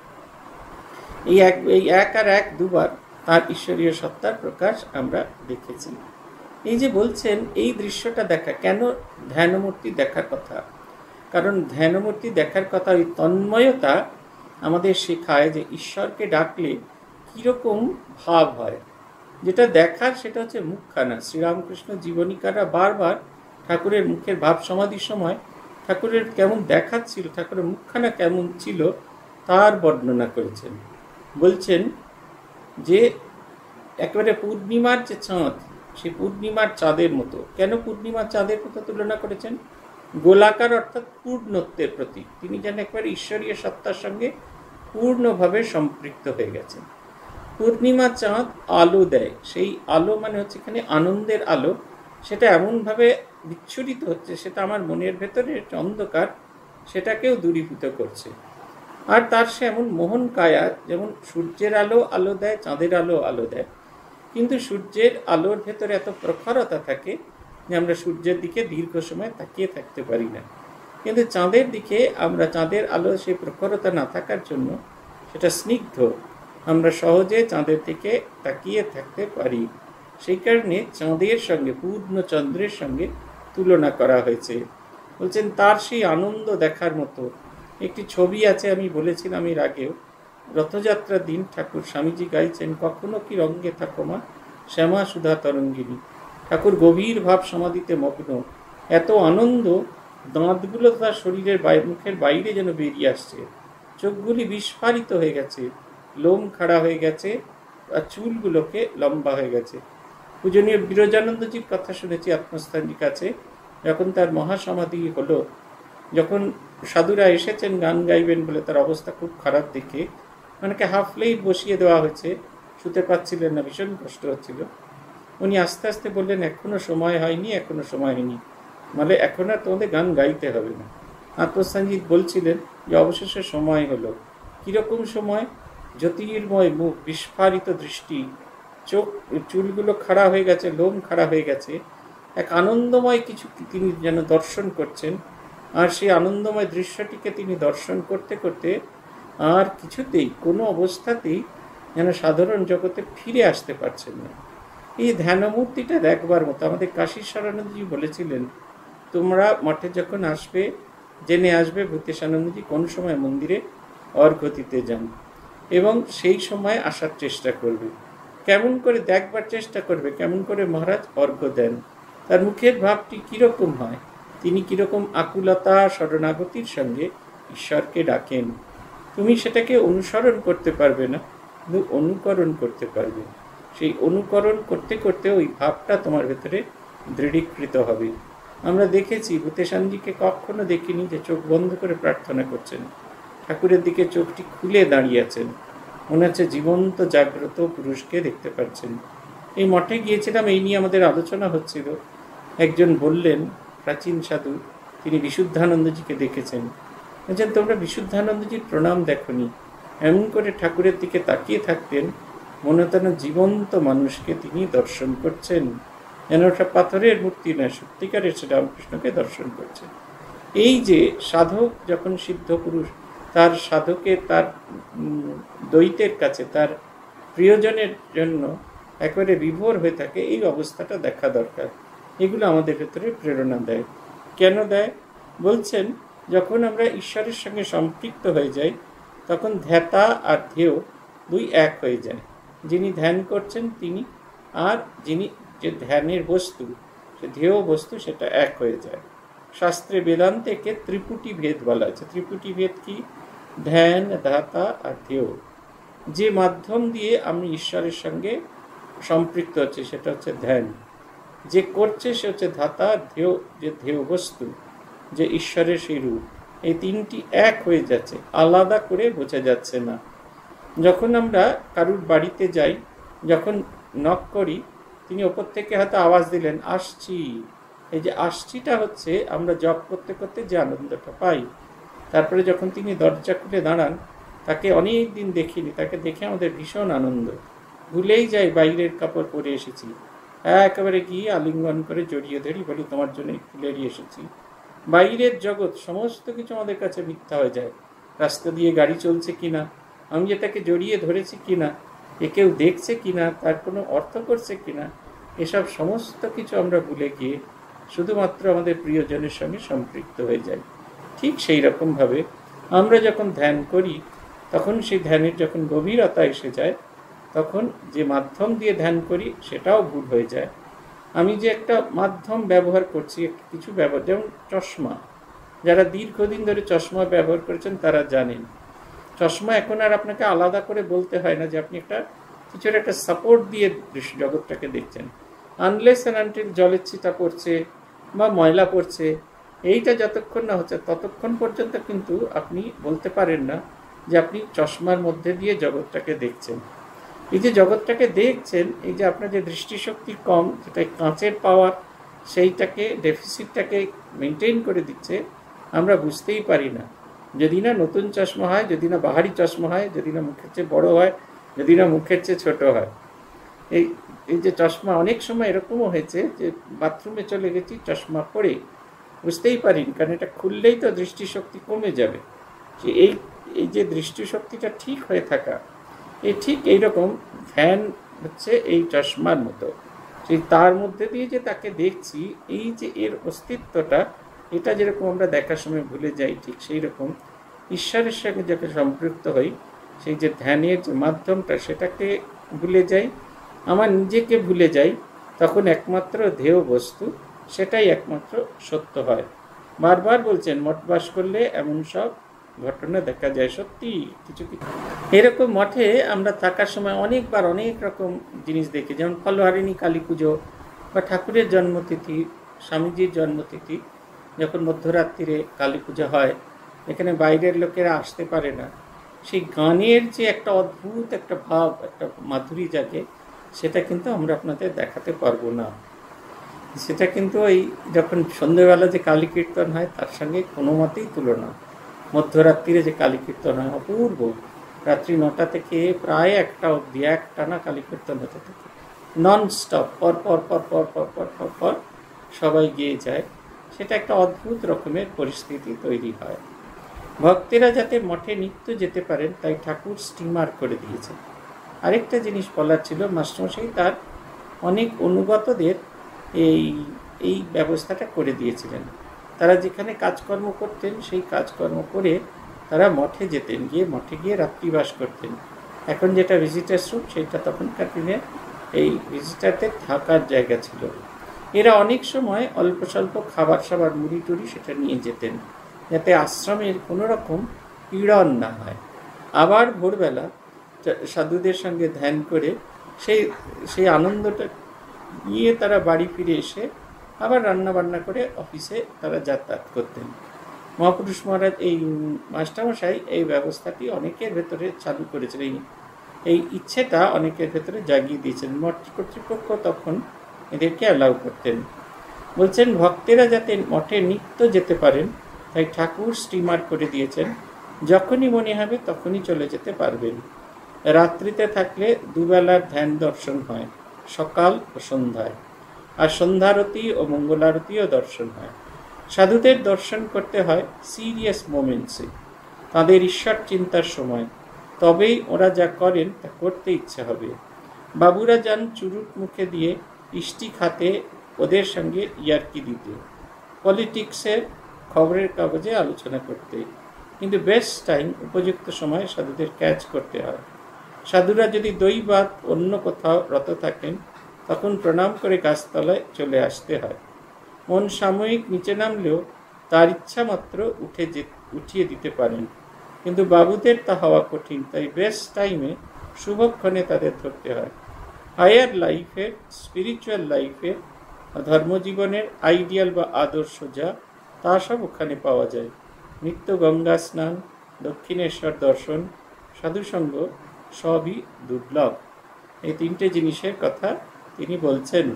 এই এক আর এক দুবার তার ঈশ্বরীয় সত্তার প্রকাশ আমরা দেখেছি। এই যে বলছেন, এই দৃশ্যটা দেখা কেন ধ্যানমূর্তি দেখার কথা, কারণ ধ্যানমূর্তি দেখার কথা ওই তন্ময়তা আমাদের শেখায় যে ঈশ্বরকে ডাকলে কীরকম ভাব হয়। যেটা দেখার সেটা হচ্ছে মুখখানা। শ্রীরামকৃষ্ণ জীবনীকারা বারবার ঠাকুরের মুখের ভাব সমাধির সময় ঠাকুরের কেমন দেখাচ্ছিল, ঠাকুরের মুখখানা কেমন ছিল তার বর্ণনা করেছেন। বলছেন যে একেবারে পূর্ণিমার যে চাঁদ, সেই পূর্ণিমার চাঁদের মতো। কেন পূর্ণিমার চাঁদের মতো তুলনা করেছেন? গোলাকার অর্থাৎ পূর্ণত্বের প্রতীক। তিনি যেন একবারে ঈশ্বরীয় সত্তার সঙ্গে পূর্ণভাবে সম্পৃক্ত হয়ে গেছেন। পূর্ণিমা চাঁদ আলো দেয়, সেই আলো মানে হচ্ছে এখানে আনন্দের আলো। সেটা এমনভাবে বিচ্ছুরিত হচ্ছে, সেটা আমার মনের ভেতরে অন্ধকার সেটাকেও দূরীভূত করছে। আর তার সে এমন মোহন কায়া, যেমন সূর্যের আলো আলো দেয়, চাঁদের আলো আলো দেয়, কিন্তু সূর্যের আলোর ভেতরে এত প্রখরতা থাকে যে আমরা সূর্যের দিকে দীর্ঘ সময় তাকিয়ে থাকতে পারি না। কিন্তু চাঁদের দিকে আমরা, চাঁদের আলো সেই প্রখরতা না থাকার জন্য সেটা স্নিগ্ধ, আমরা সহজে চাঁদের দিকে তাকিয়ে থাকতে পারি। সেই কারণে চাঁদের সঙ্গে, পূর্ণ চন্দ্রের সঙ্গে তুলনা করা হয়েছে। বলছেন তার সেই আনন্দ দেখার মতো একটি ছবি আছে, আমি বলেছিলাম এর আগেও। রথযাত্রার দিন ঠাকুর স্বামীজি গাইছেন, কখনো কি রঙ্গে থাকো মা শ্যামা সুধা তরঙ্গিনী। ঠাকুর গভীর ভাব সমাধিতে মগ্ন, এত আনন্দ, দাঁতগুলো তার শরীরের মুখের বাইরে যেন বেরিয়ে আসছে, চোখগুলি বিস্ফারিত হয়ে গেছে, লোম খাড়া হয়ে গেছে, আর চুলগুলোকে লম্বা হয়ে গেছে। পূজনীয় বিরজানন্দজির কথা শুনেছি আত্মস্থানজির কাছে, যখন তার মহাসমাধি হলো, যখন সাধুরা এসেছেন গান গাইবেন বলে তার অবস্থা খুব খারাপ দেখে ওনাকে হাফ লাইট বসিয়ে দেওয়া হয়েছে, শুতে পাচ্ছিলেন না, ভীষণ কষ্ট হচ্ছিল। উনি আস্তে আস্তে বললেন, এখনো সময় হয়নি, এখনো সময় হয়নি, মানে এখন আর তোমাদের গান গাইতে হবে না। আত্মস্থানজিৎ বলছিলেন যে অবশেষে সময় হলো। কীরকম সময়? জ্যোতির্ময় মুখ, বিস্ফারিত দৃষ্টি, চোখ, চুলগুলো খাড়া হয়ে গেছে, লোম খাড়া হয়ে গেছে, এক আনন্দময় কিছু তিনি যেন দর্শন করছেন। আর সেই আনন্দময় দৃশ্যটিকে তিনি দর্শন করতে করতে আর কিছুতেই, কোনো অবস্থাতেই যেন সাধারণ জগতে ফিরে আসতে পারছেন না। এই ধ্যানমূর্তিটা দেখবার মতো। আমাদের কাশীশ্বরানন্দজি বলেছিলেন, তোমরা মঠে যখন আসবে জেনে আসবে ভূতেশানন্দজি কোন সময় মন্দিরে অর্ঘ্য দিতে যান, এবং সেই সময় আসার চেষ্টা করবে। কেমন করে দেখবার চেষ্টা করবে, কেমন করে মহারাজ অর্ঘ্য দেন, তার মুখের ভাবটি কীরকম হয়, তিনি কীরকম আকুলতা শরণাগতির সঙ্গে ঈশ্বরকে ডাকেন। তুমি সেটাকে অনুসরণ করতে পারবে না, কিন্তু অনুকরণ করতে পারবে। সেই অনুকরণ করতে করতে ওই ভাবটা তোমার ভেতরে দৃঢ়ীকৃত হবে। আমরা দেখেছি ভূতেশানজিকে কখনো দেখিনি যে চোখ বন্ধ করে প্রার্থনা করছেন, ঠাকুরের দিকে চোখটি খুলে দাঁড়িয়ে আছেন, মনে হচ্ছে জীবন্ত জাগ্রত পুরুষকে দেখতে পাচ্ছেন। এই মঠে গিয়েছিলাম, এই নিয়ে আমাদের আলোচনা হচ্ছিল। একজন বললেন, প্রাচীন সাধু, তিনি বিশুদ্ধানন্দজিকে দেখেছেন, বলছেন তোমরা বিশুদ্ধানন্দজির প্রণাম দেখনি, এমন করে ঠাকুরের দিকে তাকিয়ে থাকতেন, মনে হতো জীবন্ত মানুষকে তিনি দর্শন করছেন, যেন ওটা পাথরের মূর্তি নয়, সত্যিকারের শ্রীরামকৃষ্ণকে দর্শন করছেন। এই যে সাধক যখন সিদ্ধ পুরুষ তার সাধকের, তার দ্বৈতের কাছে, তার প্রিয়জনের জন্য একেবারে বিভোর হয়ে থাকে, এই অবস্থাটা দেখা দরকার। এগুলো আমাদের ভেতরে প্রেরণা দেয়। কেন দেয়? বলছেন, যখন আমরা ঈশ্বরের সঙ্গে সম্পৃক্ত হয়ে যাই, তখন ধ্যাতা আর ধ্যেয় দুই এক হয়ে যায়। যিনি ধ্যান করছেন তিনি, আর যিনি যে ধ্যানের বস্তু, সে ধ্যেয় বস্তু, সেটা এক হয়ে যায়। শাস্ত্রে বেদান্তেকে ত্রিপুটি ভেদ বলা আছে। ত্রিপুটি ভেদ কি? ধ্যান, ধাতা আর ধ্যেয়। যে মাধ্যম দিয়ে আমি ঈশ্বরের সঙ্গে সম্পৃক্ত হচ্ছে সেটা হচ্ছে ধ্যান। যে করছে সে হচ্ছে ধাতা, ধ্যেয় যে ধ্যেয় বস্তু, যে ঈশ্বরের সেই রূপ। এই তিনটি এক হয়ে যাচ্ছে, আলাদা করে বোঝা যাচ্ছে না। যখন আমরা কারুর বাড়িতে যাই, যখন নক করি, তিনি ওপর থেকে হয়তো আওয়াজ দিলেন, আসছি। এই যে আসছিটা হচ্ছে আমরা জপ করতে করতে যে আনন্দটা পাই। তারপরে যখন তিনি দরজা খুলে দাঁড়ান, তাকে অনেক দিন দেখিনি, তাকে দেখে আমাদের ভীষণ আনন্দ, ভুলেই যাই বাইরের কাপড় পরে এসেছি, একেবারে গিয়ে আলিঙ্গন করে জড়িয়ে ধরি, বলি তোমার জন্য ফুলেরই এসেছি। বাইরের জগৎ সমস্ত কিছু আমাদের কাছে মিথ্যা হয়ে যায়। রাস্তা দিয়ে গাড়ি চলছে কিনা, আমি যে তাকে জড়িয়ে ধরেছি কিনা, এ কেউ দেখছে কিনা, তার কোনো অর্থ করছে কিনা, এসব সমস্ত কিছু আমরা ভুলে গিয়ে শুধুমাত্র আমাদের প্রিয়জনের সঙ্গে সম্পৃক্ত হয়ে যাই। ঠিক সেই রকমভাবে আমরা যখন ধ্যান করি, তখন সেই ধ্যানের যখন গভীরতা এসে যায়, তখন যে মাধ্যম দিয়ে ধ্যান করি সেটাও ভুল হয়ে যায়। আমি যে একটা মাধ্যম ব্যবহার করছি, কিছু ব্যবহার, যেমন চশমা, যারা দীর্ঘদিন ধরে চশমা ব্যবহার করেছেন তারা জানেন, চশমা এখন আর আপনাকে আলাদা করে বলতে হয় না যে আপনি একটা কিছুর একটা সাপোর্ট দিয়ে দৃশ্য জগৎটাকে দেখছেন। আনলেস অ্যান্ড আনটিল জলের ছিটা পড়ছে বা ময়লা পড়ছে, এইটা যতক্ষণ না হচ্ছে ততক্ষণ পর্যন্ত কিন্তু আপনি বলতে পারেন না যে আপনি চশমার মধ্যে দিয়ে জগৎটাকে দেখছেন। এই যে জগৎটাকে দেখছেন, এই যে আপনার যে দৃষ্টিশক্তি কম, যেটা কাঁচের পাওয়ার, সেইটাকে ডেফিসিটটাকে মেনটেন করে দিচ্ছে, আমরা বুঝতেই পারি না। যদি না নতুন চশমা হয়, যদি না বাহারি চশমা হয়, যদি না মুখের চেয়ে বড় হয়, যদি না মুখের চেয়ে ছোট হয়। এই যে চশমা, অনেক সময় এরকমও হয়েছে যে বাথরুমে চলে গেছি চশমা পরে, বুঝতেই পারিনি, কারণ এটা খুললেই তো দৃষ্টিশক্তি কমে যাবে। এই যে দৃষ্টিশক্তিটা ঠিক হয়ে থাকা, ঠিক এইরকম ধ্যান হচ্ছে এই চশমার মতো। সেই তার মধ্যে দিয়ে যে তাকে দেখছি, এই যে এর অস্তিত্বটা, এটা যেরকম আমরা দেখার সময় ভুলে যাই, ঠিক সেই রকম ঈশ্বরের সঙ্গে যখন সম্পৃক্ত হই, সেই যে ধ্যানের যে মাধ্যমটা, সেটাকে ভুলে যাই, আমার নিজেকে ভুলে যাই, তখন একমাত্র ধ্যেয় বস্তু, সেটাই একমাত্র সত্য হয়। বারবার বলছেন, মঠবাস করলে এমন সব ঘটনা দেখা যায় সত্যি কিছু কিছু। এরকম মঠে আমরা থাকার সময় অনেকবার অনেক রকম জিনিস দেখি, যেমন ফলহারিণী কালী পুজো বা ঠাকুরের জন্মতিথি, স্বামীজির জন্মতিথি, যখন মধ্যরাত্রিরে কালী পুজো হয়, এখানে বাইরের লোকেরা আসতে পারে না, সেই গানের যে একটা অদ্ভুত একটা ভাব, একটা মাধুরী জাগে, সেটা কিন্তু আমরা আপনাদের দেখাতে পারবো না। সেটা কিন্তু ওই যখন সন্ধ্যেবেলা যে কালী কীর্তন হয় তার সঙ্গে কোনো মতেই তুলনা। মধ্যরাত্রিরে যে কালী কীর্তন হয় অপূর্ব, রাত্রি 9টা থেকে প্রায় 1টা অবধি একটানা কালী কীর্তন হতে থাকে, নন স্টপ, পর পর পর পর পর পর পর পর সবাই গিয়ে যায়। সেটা একটা অদ্ভুত রকমের পরিস্থিতি তৈরি হয়। ভক্তেরা যাতে মঠে নিত্য যেতে পারেন তাই ঠাকুর স্টিমার করে দিয়েছেন। আরেকটা জিনিস বলার ছিল, মাস্টারমশাই তার অনেক অনুগতদের এই এই ব্যবস্থাটা করে দিয়েছিলেন। তারা যেখানে কাজকর্ম করতেন সেই কাজকর্ম করে তারা মঠে যেতেন, গিয়ে মঠে গিয়ে রাত্রিবাস করতেন। এখন যেটা ভিজিটার্স রুম, সেটা তখনকার দিনে এই ভিজিটারদের থাকার জায়গা ছিল। এরা অনেক সময় অল্প স্বল্প খাবার সাবার, মুড়ি টুড়ি সেটা নিয়ে যেতেন, যাতে আশ্রমের কোনো রকম পীড়ন না হয়। আবার ভোরবেলা সাধুদের সঙ্গে ধ্যান করে সেই আনন্দটা নিয়ে তারা বাড়ি ফিরে এসে আবার রান্না বান্না করে অফিসে তারা যাতায়াত করতেন। মহাপুরুষ মহারাজ, এই মাস্টারমশাই এই ব্যবস্থাটি অনেকের ভেতরে চালু করেছিলেন, এই ইচ্ছেটা অনেকের ভেতরে জাগিয়ে দিয়েছেন। মঠ কর্তৃপক্ষ তখন এদেরকে অ্যালাউ করতেন। বলছেন ভক্তেরা যাতে মঠে নিত্য যেতে পারেন তাই ঠাকুর স্টিমার করে দিয়েছেন, যখনই মনে হবে তখনই চলে যেতে পারবেন। রাত্রিতে থাকলে দুবেলার ধ্যান দর্শন হয়, সকাল ও সন্ধ্যায়, আর সন্ধ্যারতি ও মঙ্গলারতিও দর্শন হয়। সাধুদের দর্শন করতে হয় সিরিয়াস মোমেন্টসে, তাদের ঈশ্বর চিন্তার সময়, তবেই ওরা যা করেন তা করতে ইচ্ছে হবে। বাবুরা যান চুরুট মুখে দিয়ে ইষ্টি খাতে, ওদের সঙ্গে ইয়ার্কি দিতে, পলিটিক্সের খবরের কাগজে আলোচনা করতে, কিন্তু বেস্ট টাইম, উপযুক্ত সময় সাধুদের ক্যাচ করতে হয়। সাধুরা যদি দৈবাত অন্য কোথাও রত থাকেন তখন প্রণাম করে গাছতলায় চলে আসতে হয়। মন সাময়িক নিচে নামলেও তার ইচ্ছা মাত্র উঠিয়ে দিতে পারেন, কিন্তু বাবুদের তা হওয়া কঠিন, তাই বেস্ট টাইমে শুভক্ষণে তাদের ধরতে হয়। হায়ার লাইফের, স্পিরিচুয়াল লাইফের, ধর্মজীবনের আইডিয়াল বা আদর্শ যা, তা সব ওখানে পাওয়া যায়। নিত্য গঙ্গা স্নান, দক্ষিণেশ্বর দর্শন, সাধুসঙ্গ সবই দুর্লভ। এই 3টে জিনিসের কথা তিনি বলছেন,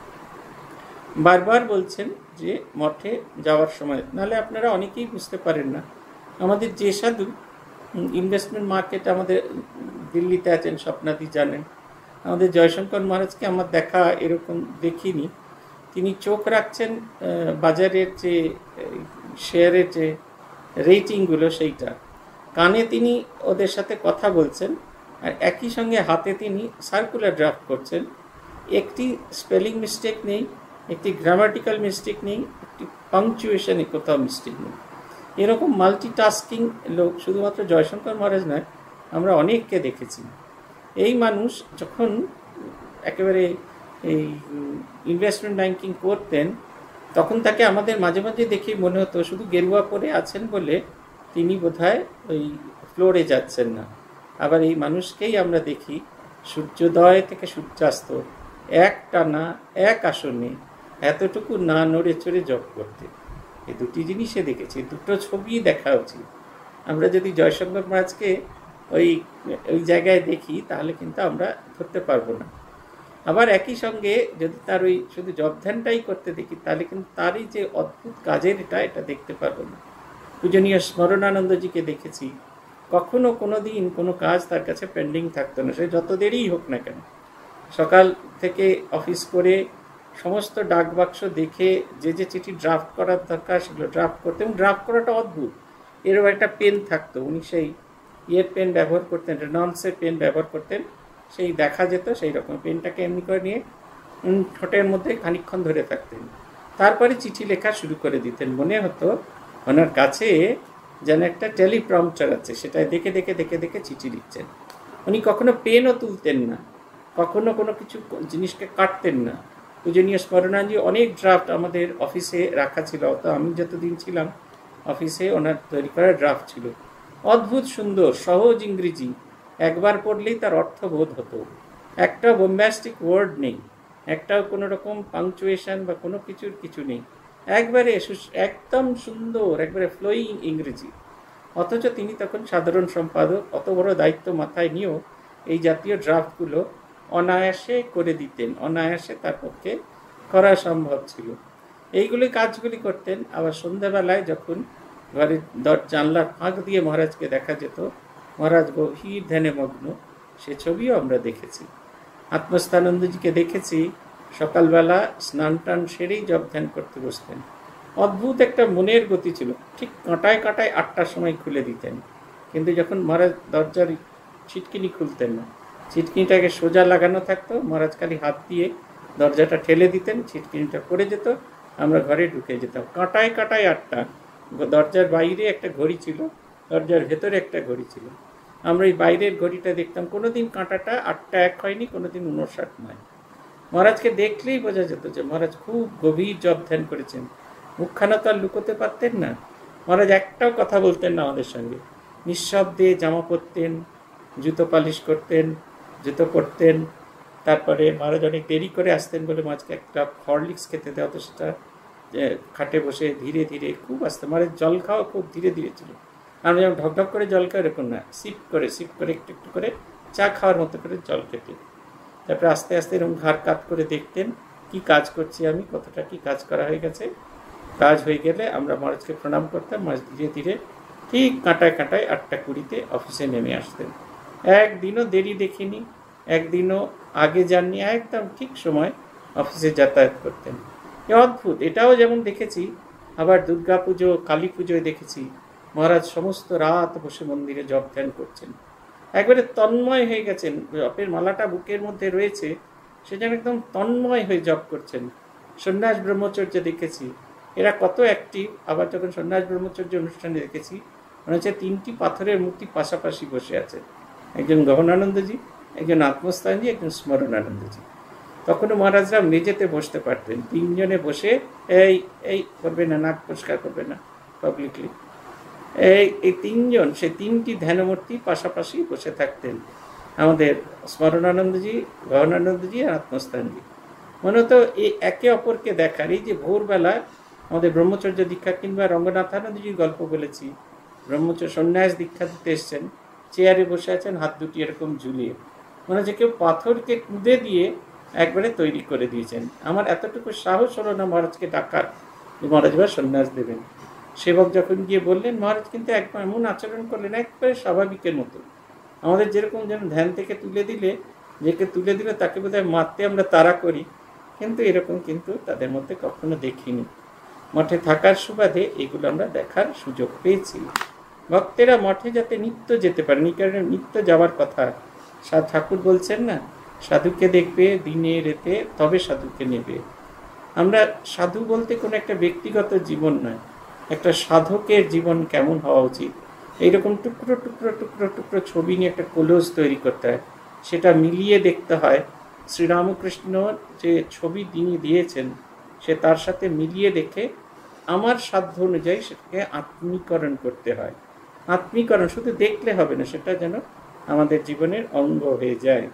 বারবার বলছেন যে মঠে যাওয়ার সময়। নাহলে আপনারা অনেকেই বুঝতে পারেন না, আমাদের যে সাধু ইনভেস্টমেন্ট মার্কেট আমাদের দিল্লিতে আছেন, স্বপ্নাদি জানেন, আমাদের জয়শঙ্কর মহারাজকে আমার দেখা এরকম দেখিনি। তিনি চোখ রাখছেন বাজারের যে শেয়ারের যে রেটিংগুলো, সেইটা কানে তিনি ওদের সাথে কথা বলছেন, আর একই সঙ্গে হাতে তিনি সার্কুলার ড্রাফট করছেন। একটি স্পেলিং মিস্টেক নেই, একটি গ্রামাটিক্যাল মিস্টেক নেই, একটি পাংচুয়েশনে কোথাও মিস্টেক নেই। এরকম মাল্টিটাস্কিং লোক শুধুমাত্র জয়শঙ্কর মহারাজ নয়, আমরা অনেককে দেখেছি। এই মানুষ যখন একেবারে এই ইনভেস্টমেন্ট ব্যাংকিং করতেন, তখন তাকে আমাদের মাঝে মাঝে দেখে মনে হতো শুধু গেরুয়া পরে আছেন বলে তিনি বোধহয় ওই ফ্লোরে যাচ্ছেন না। আবার এই মানুষকেই আমরা দেখি সূর্যোদয় থেকে সূর্যাস্ত একটানা এক আসনে এতটুকু না নড়ে চড়ে জপ করতে। এই দুটি জিনিসে দেখেছি, দুটো ছবি দেখা উচিত। আমরা যদি জয়শঙ্কর মহারাজকে ওই জায়গায় দেখি তাহলে কিন্তু আমরা ধরতে পারবো না। আবার একই সঙ্গে যদি তার ওই শুধু জপ ধ্যানটাই করতে দেখি তাহলে কিন্তু তারই যে অদ্ভুত কাজের এটা দেখতে পারবো না। পূজনীয় স্মরণানন্দজিকে দেখেছি, কখনো কোনো দিন কোনো কাজ তার কাছে পেন্ডিং থাকতো না, সে যত দেরিই হোক না কেন। সকাল থেকে অফিস করে সমস্ত ডাক বাক্স দেখে যে চিঠি ড্রাফট করার দরকার সেগুলো ড্রাফট করতেন, এবং ড্রাফট করাটা অদ্ভুত। এরও একটা পেন থাকতো, উনি সেই পেন ব্যবহার করতেন, রেনল্ডসের পেন ব্যবহার করতেন, সেই দেখা যেত সেই রকম পেনটাকে এমনি করে নিয়ে ঠোঁটের মধ্যে খানিকক্ষণ ধরে থাকতেন, তারপরে চিঠি লেখা শুরু করে দিতেন। মনে হতো ওনার কাছে যেন একটা টেলিপ্রম্পটার আছে, সেটাই দেখে দেখে দেখে দেখে চিঠি লিখছেন। উনি কখনো পেনও তুলতেন না, কখনো কোনো কিছু জিনিসকে কাটতেন না। পূজনীয় স্মরণানন্দজি অনেক ড্রাফট আমাদের অফিসে রাখা ছিল, তো আমি যতদিন ছিলাম অফিসে ওনার তৈরি করা ড্রাফট ছিল। অদ্ভুত সুন্দর সহজ ইংরেজি, একবার পড়লেই তার অর্থ বোধ হতো। একটা বোম্বাস্টিক ওয়ার্ড নেই, একটাও কোনো রকম পাংচুয়েশন বা কোনো কিছু নেই, একবারে একদম সুন্দর, একবারে ফ্লোয়িং ইংরেজি। অথচ তিনি তখন সাধারণ সম্পাদক, অত বড় দায়িত্ব মাথায় নিয়েও এই জাতীয় ড্রাফটগুলো অনায়াসে করে দিতেন, অনায়াসে তার পক্ষে করা সম্ভব ছিল। এইগুলি কাজগুলি করতেন। আবার সন্ধ্যাবেলায় যখন ঘরের জানলার ফাঁক দিয়ে মহারাজকে দেখা যেত, মহারাজ গভীর ধ্যানে মগ্ন, সে ছবিও আমরা দেখেছি। আত্মস্থানন্দজিকে দেখেছি সকালবেলা স্নান টান সেরেই জপ ধ্যান করতে বসতেন। অদ্ভুত একটা মনের গতি ছিল, ঠিক কাঁটায় কাঁটায় 8টার সময় খুলে দিতেন। কিন্তু যখন মহারাজ দরজার ছিটকিনি খুলতেন না, ছিটকিনিটাকে সোজা লাগানো থাকতো, মহারাজ খালি হাত দিয়ে দরজাটা ঠেলে দিতেন, ছিটকিনিটা পড়ে যেত, আমরা ঘরে ঢুকে যেতাম। কাঁটায় কাঁটায় 8টা। দরজার বাইরে একটা ঘড়ি ছিল, দরজার ভেতরে একটা ঘড়ি ছিল। আমরা এই বাইরের ঘড়িটা দেখতাম, কোনোদিন কাঁটাটা 8টা 1 হয়নি, কোনোদিন 59 নয়। মহারাজকে দেখলেই বোঝা যেত যে মহারাজ খুব গভীর জপ ধ্যান করেছেন। মুখখানা তো আর লুকোতে পারতেন না। মহারাজ একটাও কথা বলতেন না আমাদের সঙ্গে, নিঃশব্দে জামা পরতেন, জুতো পালিশ করতেন, জুতো পরতেন। তারপরে মহারাজ অনেক দেরি করে আসতেন বলে মাঝকে একটা হরলিক্স খেতে দেওয়া হতো, সেটা খাটে বসে ধীরে ধীরে খুব আসতে। মহারাজ জল খাওয়া খুব ধীরে ধীরে ছিল। আমরা যেমন ঢকঢক করে জল খাওয়া এরকম না, সিপ করে একটু একটু করে চা খাওয়ার মতো করে জল খেতে। তারপরে আস্তে আস্তে এরকম ঘাড় কাত করে দেখতেন কি কাজ করছি আমি, কতটা কি কাজ করা হয়ে গেছে। কাজ হয়ে গেলে আমরা মহারাজকে প্রণাম করতাম। মহারাজ ধীরে ধীরে ঠিক কাঁটায় কাঁটায় 8টা 20-তে অফিসে নেমে আসতেন। একদিনও দেরি দেখিনি, একদিনও আগে যাননি, একদম ঠিক সময় অফিসে যাতায়াত করতেন। এ অদ্ভুত। এটাও যেমন দেখেছি, আবার দুর্গা পুজো, কালী পুজোয় দেখেছি মহারাজ সমস্ত রাত বসে মন্দিরে জপ ধ্যান করছেন। একবারে তন্ময় হয়ে গেছেন, জপের মালাটা বুকের মধ্যে রয়েছে, সে যেন একদম তন্ময় হয়ে জপ করছেন। সন্ন্যাস ব্রহ্মচর্য দেখেছি, এরা কত অ্যাক্টিভ। আবার যখন সন্ন্যাস ব্রহ্মচর্য অনুষ্ঠানে দেখেছি, মনে হচ্ছে 3টি পাথরের মূর্তি পাশাপাশি বসে আছে, একজন গহনানন্দজি, একজন আত্মস্থানজি, একজন স্মরণানন্দজি। তখনও মহারাজরা মেঝেতে বসতে পারতেন, 3 জনে বসে এই করবে না, নাক পরিষ্কার করবে না পাবলিকলি, এই 3 জন, সে 3টি ধ্যানমূর্তি পাশাপাশি বসে থাকতেন, আমাদের স্মরণানন্দজি, গহনানন্দজি আর আত্মস্থানজি। মনে হতো এই একে অপরকে দেখার। এই যে ভোরবেলা আমাদের ব্রহ্মচর্য দীক্ষা কিংবা রঙ্গনাথানন্দজির গল্প বলেছি, ব্রহ্মচর্য সন্ন্যাস দীক্ষা দিতে এসছেন, চেয়ারে বসে আছেন, হাত দুটি এরকম ঝুলিয়ে, মনে হচ্ছে কেউ পাথরকে কুঁদে দিয়ে একবারে তৈরি করে দিয়েছেন। আমার এতটুকু সাহস হলো না মহারাজকে ডাকার যে মহারাজ এবার সন্ন্যাস দেবেন। সেবক যখন গিয়ে বললেন, মহারাজ কিন্তু একবার এমন আচরণ করলেন একবারে স্বাভাবিকের মতো, আমাদের যেরকম যেন ধ্যান থেকে তুলে দিলে, যেকে তুলে দিলে তাকে বোধহয় মারতে আমরা তাড়া করি, কিন্তু এরকম কিন্তু তাদের মধ্যে কখনো দেখিনি। মঠে থাকার সুবাদে এগুলো আমরা দেখার সুযোগ পেয়েছি। ভক্তেরা মঠে যাতে নিত্য যেতে পারেন, এই কারণে নিত্য যাওয়ার কথা। ঠাকুর বলছেন না, সাধুকে দেখবে দিনে রেতে তবে সাধুকে নেবে। আমরা সাধু বলতে কোনো একটা ব্যক্তিগত জীবন নয়, একটা সাধকের জীবন কেমন হওয়া উচিত, এইরকম টুকরো টুকরো টুকরো টুকরো ছবি নিয়ে একটা কলস তৈরি করতে হয়, সেটা মিলিয়ে দেখতে হয়। শ্রীরামকৃষ্ণ যে ছবি তিনি দিয়েছেন, সে তার সাথে মিলিয়ে দেখে আমার সাধ্য অনুযায়ী সেটাকে আত্মীকরণ করতে হয়। আত্মীকরণ শুধু দেখলে হবে না, সেটা যেন আমাদের জীবনের অঙ্গ হয়ে যায়।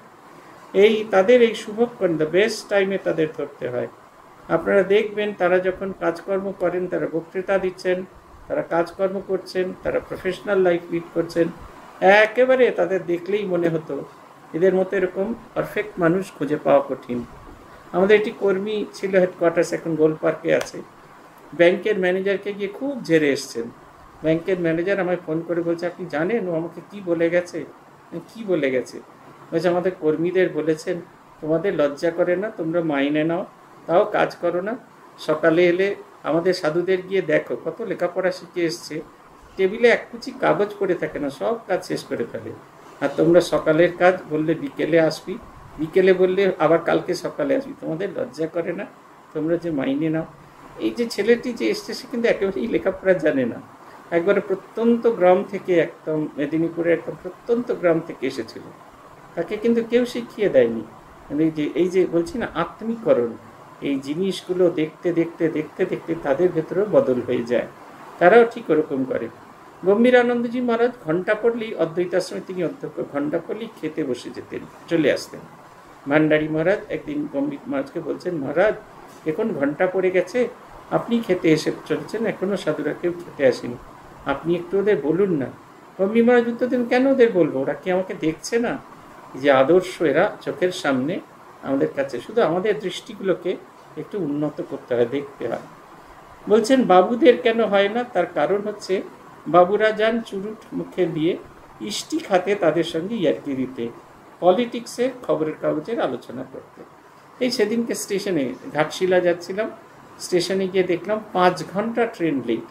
তাদের এই শুভক্ষণ, দ্য বেস্ট টাইমে তাদের ধরতে হয়। আপনারা দেখবেন তারা যখন কাজকর্ম করেন, তারা বক্তৃতা দিচ্ছেন, তারা কাজকর্ম করছেন, তারা প্রফেশনাল লাইফ লিড করছেন, একেবারে তাদের দেখলেই মনে হতো এদের মতো এরকম পারফেক্ট মানুষ খুঁজে পাওয়া কঠিন। আমাদের একটি কর্মী ছিল হেডকোয়ার্টার্স, এখন গোল পার্কে আছে, ব্যাংকের ম্যানেজারকে গিয়ে খুব ঝেড়ে এসছেন। ব্যাংকের ম্যানেজার আমায় ফোন করে বলছে, আপনি জানেন ও আমাকে কি বলে গেছে? কি বলে গেছে? বলছে, আমাদের কর্মীদের বলেছেন তোমাদের লজ্জা করে না, তোমরা মাইনে নাও, তাও কাজ করো না, সকালে এলে আমাদের সাধুদের গিয়ে দেখো কত লেখাপড়া শিখে এসছে, টেবিলে এক কুচি কাগজ পড়ে থাকে না, সব কাজ শেষ করে ফেলে, আর তোমরা সকালের কাজ বললে বিকেলে আসবি, বিকেলে বললে আবার কালকে সকালে আসবি, তোমাদের লজ্জা করে না, তোমরা যে মাইনে নাও। এই যে ছেলেটি যে এসছে, সে কিন্তু একেবারেই লেখাপড়া জানে না, একবারে প্রত্যন্ত গ্রাম থেকে, একদম মেদিনীপুরের একদম প্রত্যন্ত গ্রাম থেকে এসেছিল, তাকে কিন্তু কেউ শিখিয়ে দেয়নি। এই যে বলছি না আত্মীকরণ, এই জিনিসগুলো দেখতে দেখতে দেখতে দেখতে তাদের ভেতরেও বদল হয়ে যায়, তারাও ঠিক ওরকম করে। গম্ভীরানন্দজি মহারাজ ঘণ্টা পড়লেই, অদ্বৈতাশ্রমে তিনি অধ্যক্ষ, ঘণ্টা পড়লেই খেতে বসে যেতেন, চলে আসতেন। ভান্ডারী মহারাজ একদিন গম্ভীর মহারাজকে বলছেন, মহারাজ এখন ঘণ্টা পড়ে গেছে, আপনি খেতে এসে চলেছেন, এখনো সাধুরা কেউ খেতে আসেনি, আপনি একটু ওদের বলুন না। গম্ভীর মহারাজ উত্তর দেন, কেন ওদের বলবো, ওরা কি আমাকে দেখছে না? যে আদর্শ এরা চোখের সামনে আমাদের কাছে, শুধু আমাদের দৃষ্টিগুলোকে একটু উন্নত করতে হয়, দেখতে হয়। বলছেন বাবুদের কেন হয় না, তার কারণ হচ্ছে বাবুরা যান চুরুট মুখে দিয়ে ইষ্টি খাতে তাদের সঙ্গে ইয়ার্কি দিতে, পলিটিক্সের খবরের কাগজের আলোচনা করতে। এই সেদিনকে স্টেশনে ঘাটশিলা যাচ্ছিলাম, স্টেশনে গিয়ে দেখলাম 5 ঘন্টা ট্রেন লেট।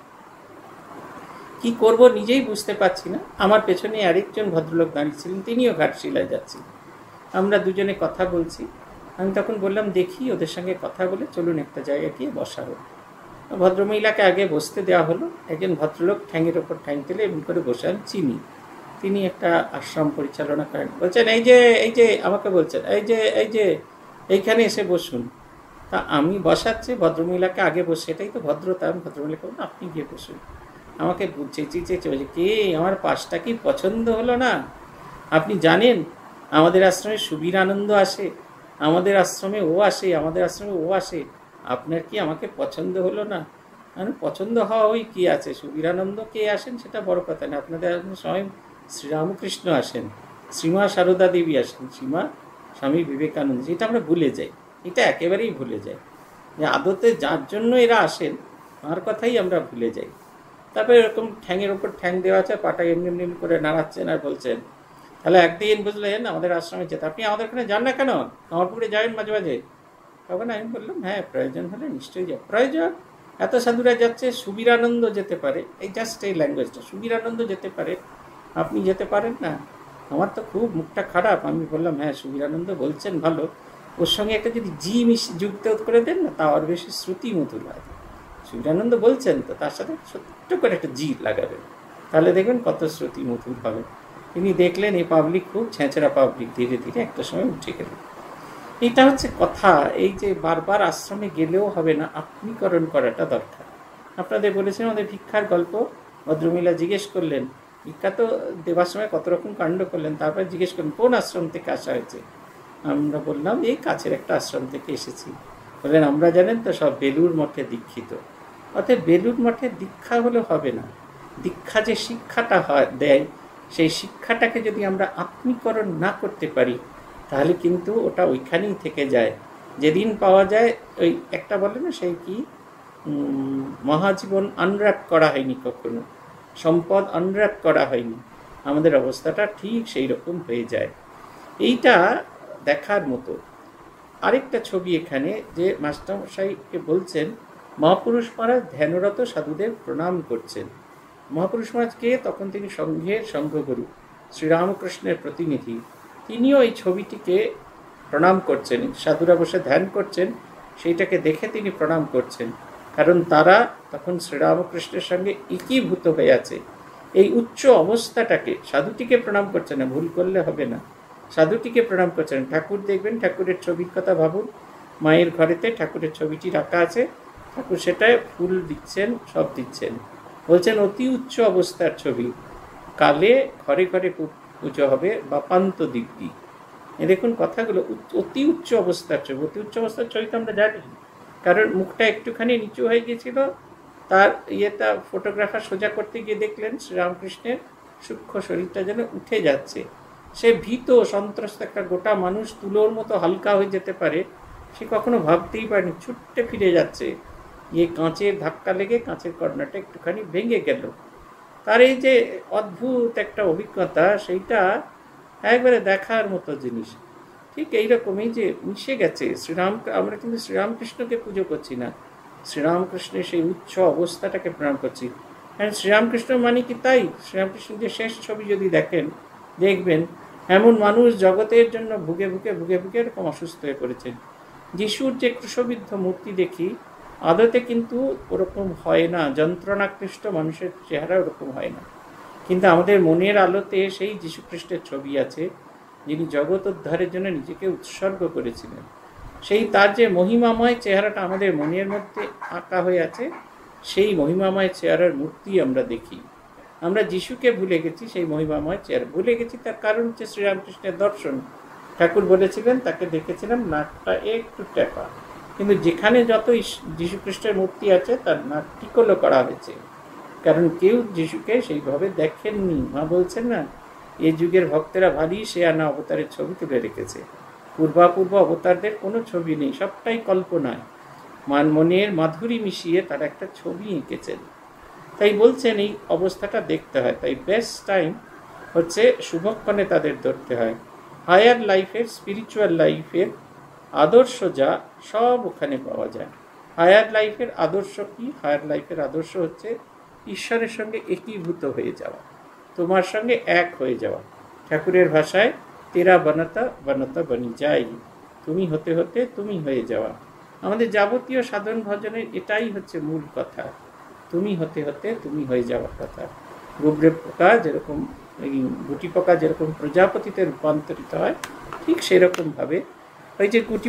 কি করব নিজেই বুঝতে পারছি না। আমার পেছনে আরেকজন ভদ্রলোক দাঁড়িয়েছিলেন, তিনিও ঘাটশিলায় যাচ্ছিলেন। আমরা দুজনে কথা বলছি। আমি তখন বললাম, দেখি ওদের সঙ্গে কথা বলে চলুন একটা জায়গায় গিয়ে বসা হোক। ভদ্রমহিলাকে আগে বসতে দেওয়া হলো। একজন ভদ্রলোক ঠ্যাঙের ওপর ঠ্যাং তুলে এমনি করে বসান, চিনি, তিনি একটা আশ্রম পরিচালনা করেন। বলছেন, এই যে আমাকে বলছেন, এই যে এইখানে এসে বসুন। তা আমি বসাচ্ছি, ভদ্রমহিলাকে আগে বসে, এটাই তো ভদ্রতা। আমি ভদ্রমহিলাকে বললাম, আপনি গিয়ে বসুন। আমাকে চেঁচিয়ে বলছে, কে, আমার পাশটা কি পছন্দ হলো না? আপনি জানেন আমাদের আশ্রমে সুবীরানন্দ আসে, আমাদের আশ্রমে ও আসে, আমাদের আশ্রমে ও আসে, আপনার কি আমাকে পছন্দ হলো না? পছন্দ হওয়া ওই কী আছে, সুবীরানন্দ কে আসেন সেটা বড় কথা না, আপনাদের স্বয়ং শ্রীরামকৃষ্ণ আসেন, শ্রীমা সারদা দেবী আসেন, শ্রীমা স্বামী বিবেকানন্দ। এটা আমরা ভুলে যাই, এটা একেবারেই ভুলে যাই যে আদতে যার জন্য এরা আসেন তার কথাই আমরা ভুলে যাই। তারপরে এরকম ঠ্যাঙের ওপর ঠ্যাং দেওয়া আছে, পাটা এমনি এমনি করে নাড়াচ্ছেন আর বলছেন, তাহলে একদিন বুঝলেন আমাদের আশ্রমে যেতে, আপনি আমাদের এখানে যান না কেন, কামারপুকুরে যাবেন মাঝে মাঝে? তখন আমি বললাম, হ্যাঁ প্রয়োজন হলে নিশ্চয়ই যাব। প্রয়োজন, এত সাধুরা যাচ্ছে, সুবীরানন্দ যেতে পারে, এই জাস্ট এই ল্যাঙ্গুয়েজটা, সুবীরানন্দ যেতে পারে, আপনি যেতে পারেন না? আমার তো খুব মুখটা খারাপ। আমি বললাম, হ্যাঁ সুবীরানন্দ বলছেন ভালো, ওর সঙ্গে একটা যদি জি যুক্ত করে দেন না, তা আর বেশি শ্রুতি মধুর হয়। সুবীরানন্দ বলছেন তো তার সাথে ছোট্ট করে একটা জি লাগাবেন, তাহলে দেখবেন কত শ্রুতি মধুর হবে। তিনি দেখলেন এই পাবলিক খুব ছেঁচড়া পাবলিক, ধীরে ধীরে একটা সময় উঠে গেল। এটা হচ্ছে কথা, এই যে বারবার আশ্রমে গেলেও হবে না, আত্মীকরণ করাটা দরকার। আপনাদের বলেছেন আমাদের ভিক্ষার গল্প, ভদ্রমহিলা জিজ্ঞেস করলেন, ভিক্ষা তো দেবার সময় কত রকম কাণ্ড করলেন, তারপরে জিজ্ঞেস করলেন কোন আশ্রম থেকে আসা হয়েছে। আমরা বললাম এই কাছের একটা আশ্রম থেকে এসেছি। বললেন, আমরা জানেন তো সব বেলুড় মঠে দীক্ষিত। অর্থাৎ বেলুড় মঠে দীক্ষা হলে হবে না, দীক্ষা যে শিক্ষাটা দেয়, সেই শিক্ষাটাকে যদি আমরা আত্মীকরণ না করতে পারি তাহলে কিন্তু ওটা ওইখানেই থেকে যায়। যেদিন পাওয়া যায়, ওই একটা বলে না, সেই কি মহাজীবন আনর্যাপ করা হয়নি কখনো, সম্পদ আনর্যাপ করা হয়নি, আমাদের অবস্থাটা ঠিক সেই রকম হয়ে যায়। এইটা দেখার মতো। আরেকটা ছবি এখানে, যে মাস্টারমশাইকে বলছেন মহাপুরুষ মহারাজ ধ্যানরত সাধুদের প্রণাম করছেন। মহাপুরুষ মহারাজকে তখন তিনি সংঘের সংঘগুরু, শ্রীরামকৃষ্ণের প্রতিনিধি, তিনিও এই ছবিটিকে প্রণাম করছেন। সাধুরা বসে ধ্যান করছেন, সেইটাকে দেখে তিনি প্রণাম করছেন, কারণ তারা তখন শ্রীরামকৃষ্ণের সঙ্গে একীভূত হয়ে আছে। এই উচ্চ অবস্থাটাকে, সাধুটিকে প্রণাম করছেন না, ভুল করলে হবে না, সাধুটিকে প্রণাম করছেন। ঠাকুর দেখবেন, ঠাকুরের ছবির কথা ভাবুন, মায়ের ঘরেতে ঠাকুরের ছবিটি রাখা আছে, ঠাকুর সেটায় ফুল দিচ্ছেন, সব দিচ্ছেন, বলছেন অতি উচ্চ অবস্থার ছবি, কালে ঘরে ঘরে পুজো হবে বাপান্ত দিব্যি। দেখুন কথাগুলো, অতি উচ্চ অবস্থার ছবি। অতি উচ্চ অবস্থার ছবি তো আমরা জানি, কারণ মুখটা একটুখানি নিচু হয়ে গিয়েছিল, তার ইয়েটা ফটোগ্রাফার সোজা করতে গিয়ে দেখলেন শ্রীরামকৃষ্ণের সূক্ষ্ম শরীরটা যেন উঠে যাচ্ছে। সে ভীত সন্ত্রস্ত একটা গোটা মানুষ তুলোর মতো হালকা হয়ে যেতে পারে, সে কখনো ভাবতেই পারেনি, ছুট্টে ফিরে যাচ্ছে, ইয়ে কাঁচের ধাক্কা লেগে কাঁচের কর্নারটা একটুখানি ভেঙে গেল। তার এই যে অদ্ভুত একটা অভিজ্ঞতা, সেইটা একবারে দেখার মতো জিনিস। ঠিক এইরকমই যে মিশে গেছে আমরা কিন্তু শ্রীরামকৃষ্ণকে পুজো করছি না, শ্রীরামকৃষ্ণের সেই উচ্চ অবস্থাটাকে প্রণাম করছি। হ্যাঁ, শ্রীরামকৃষ্ণ মানে কি তাই? শ্রীরামকৃষ্ণের যে শেষ ছবি যদি দেখবেন এমন মানুষ জগতের জন্য ভুগে ভুগে এরকম অসুস্থ হয়ে পড়েছেন। যিশুর যে ক্রুশবিদ্ধ মূর্তি দেখি, আদতে কিন্তু ওরকম হয় না, যন্ত্রণাকৃষ্ট মানুষের চেহারা ওরকম হয় না, কিন্তু আমাদের মনের আলোতে সেই যীশুখ্রিস্টের ছবি আছে, যিনি জগৎ উদ্ধারের জন্য নিজেকে উৎসর্গ করেছিলেন। সেই তার যে মহিমাময় চেহারাটা আমাদের মনের মধ্যে আঁকা হয়ে আছে, সেই মহিমাময় চেহারার মূর্তি আমরা দেখি। আমরা যিশুকে ভুলে গেছি, সেই মহিমাময় চেয়ার ভুলে গেছি। তার কারণ হচ্ছে শ্রীরামকৃষ্ণের দর্শন। ঠাকুর বলেছিলেন, তাকে দেখেছিলাম নাকটা একটু ট্যাপা, কিন্তু যেখানে যত যীশুখ্রিস্টের মূর্তি আছে তার নাক টিকলো করা হয়েছে, কারণ কেউ যিশুকে সেইভাবে দেখেননি। মা বলছেন না, এই যুগের ভক্তেরা ভারী সে আনা অবতারের ছবি তুলে রেখেছে। পূর্বাপূর্ব অবতারদের কোনো ছবি নেই, সবটাই কল্পনায়। মনের মাধুরী মিশিয়ে তারা একটা ছবি এঁকেছেন। তাই বলছেন এই অবস্থাটা দেখতে হয়। তাই বেস্ট টাইম হচ্ছে শুভক্ষণে তাদের ধরতে হয়। হায়ার লাইফের, স্পিরিচুয়াল লাইফের আদর্শ যা, সব ওখানে পাওয়া যায়। হায়ার লাইফের আদর্শ কি? হায়ার লাইফের আদর্শ হচ্ছে ঈশ্বরের সঙ্গে একীভূত হয়ে যাওয়া, তোমার সঙ্গে এক হয়ে যাওয়া। ঠাকুরের ভাষায় তেরা বানাতা বানাতা বনি যাই, তুমি হতে হতে তুমি হয়ে যাওয়া। আমাদের যাবতীয় সাধন ভজনের এটাই হচ্ছে মূল কথা, তুমি হতে হতে তুমি হয়ে যাওয়ার কথা। গুবরে পোকা যেরকম, এই গুটি পোকা যেরকম প্রজাপতিতে রূপান্তরিত হয়, ঠিক সেরকমভাবে ওই যে গুটি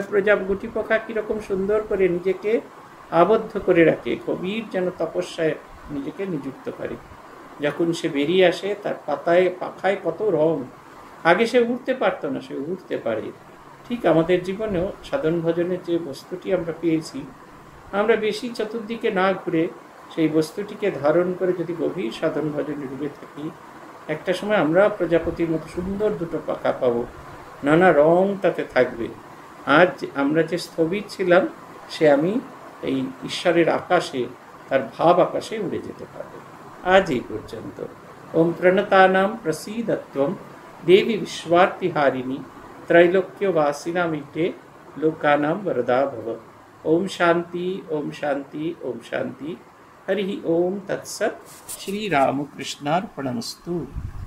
পোকা কীরকম সুন্দর করে নিজেকে আবদ্ধ করে রাখে, গভীর যেন তপস্যায় নিজেকে নিযুক্ত করে। যখন সে বেরিয়ে আসে, তার পাখায় কত রং, আগে সে উঠতে পারতো না, সে উঠতে পারে। ঠিক আমাদের জীবনেও সাধন ভজনের যে বস্তুটি আমরা পেয়েছি, আমরা বেশি চতুর্দিকে না ঘুরে সেই বস্তুটিকে ধারণ করে যদি গভীর সাধন ভজনে ডুবে থাকি, একটা সময় আমরা প্রজাপতির মতো সুন্দর দুটো পাখা পাবো, নানা রং তাতে থাকবে। আজ আমরা যে স্থবির ছিলাম, সে আমি এই ঈশ্বরের আকাশে, তার ভাব আকাশে উড়ে যেতে পারবো। আজ এই পর্যন্ত। ওম প্রণতানাম প্রসীদত্বম দেবী বিশ্বার্তিহারিণী त्रैलोक्यवासिनामिते लोकानां वरदा भव। ओम शांति ओम शांति ओम शांति। हरि ओम तत्सत्। श्री रामकृष्णार्पणमस्तु।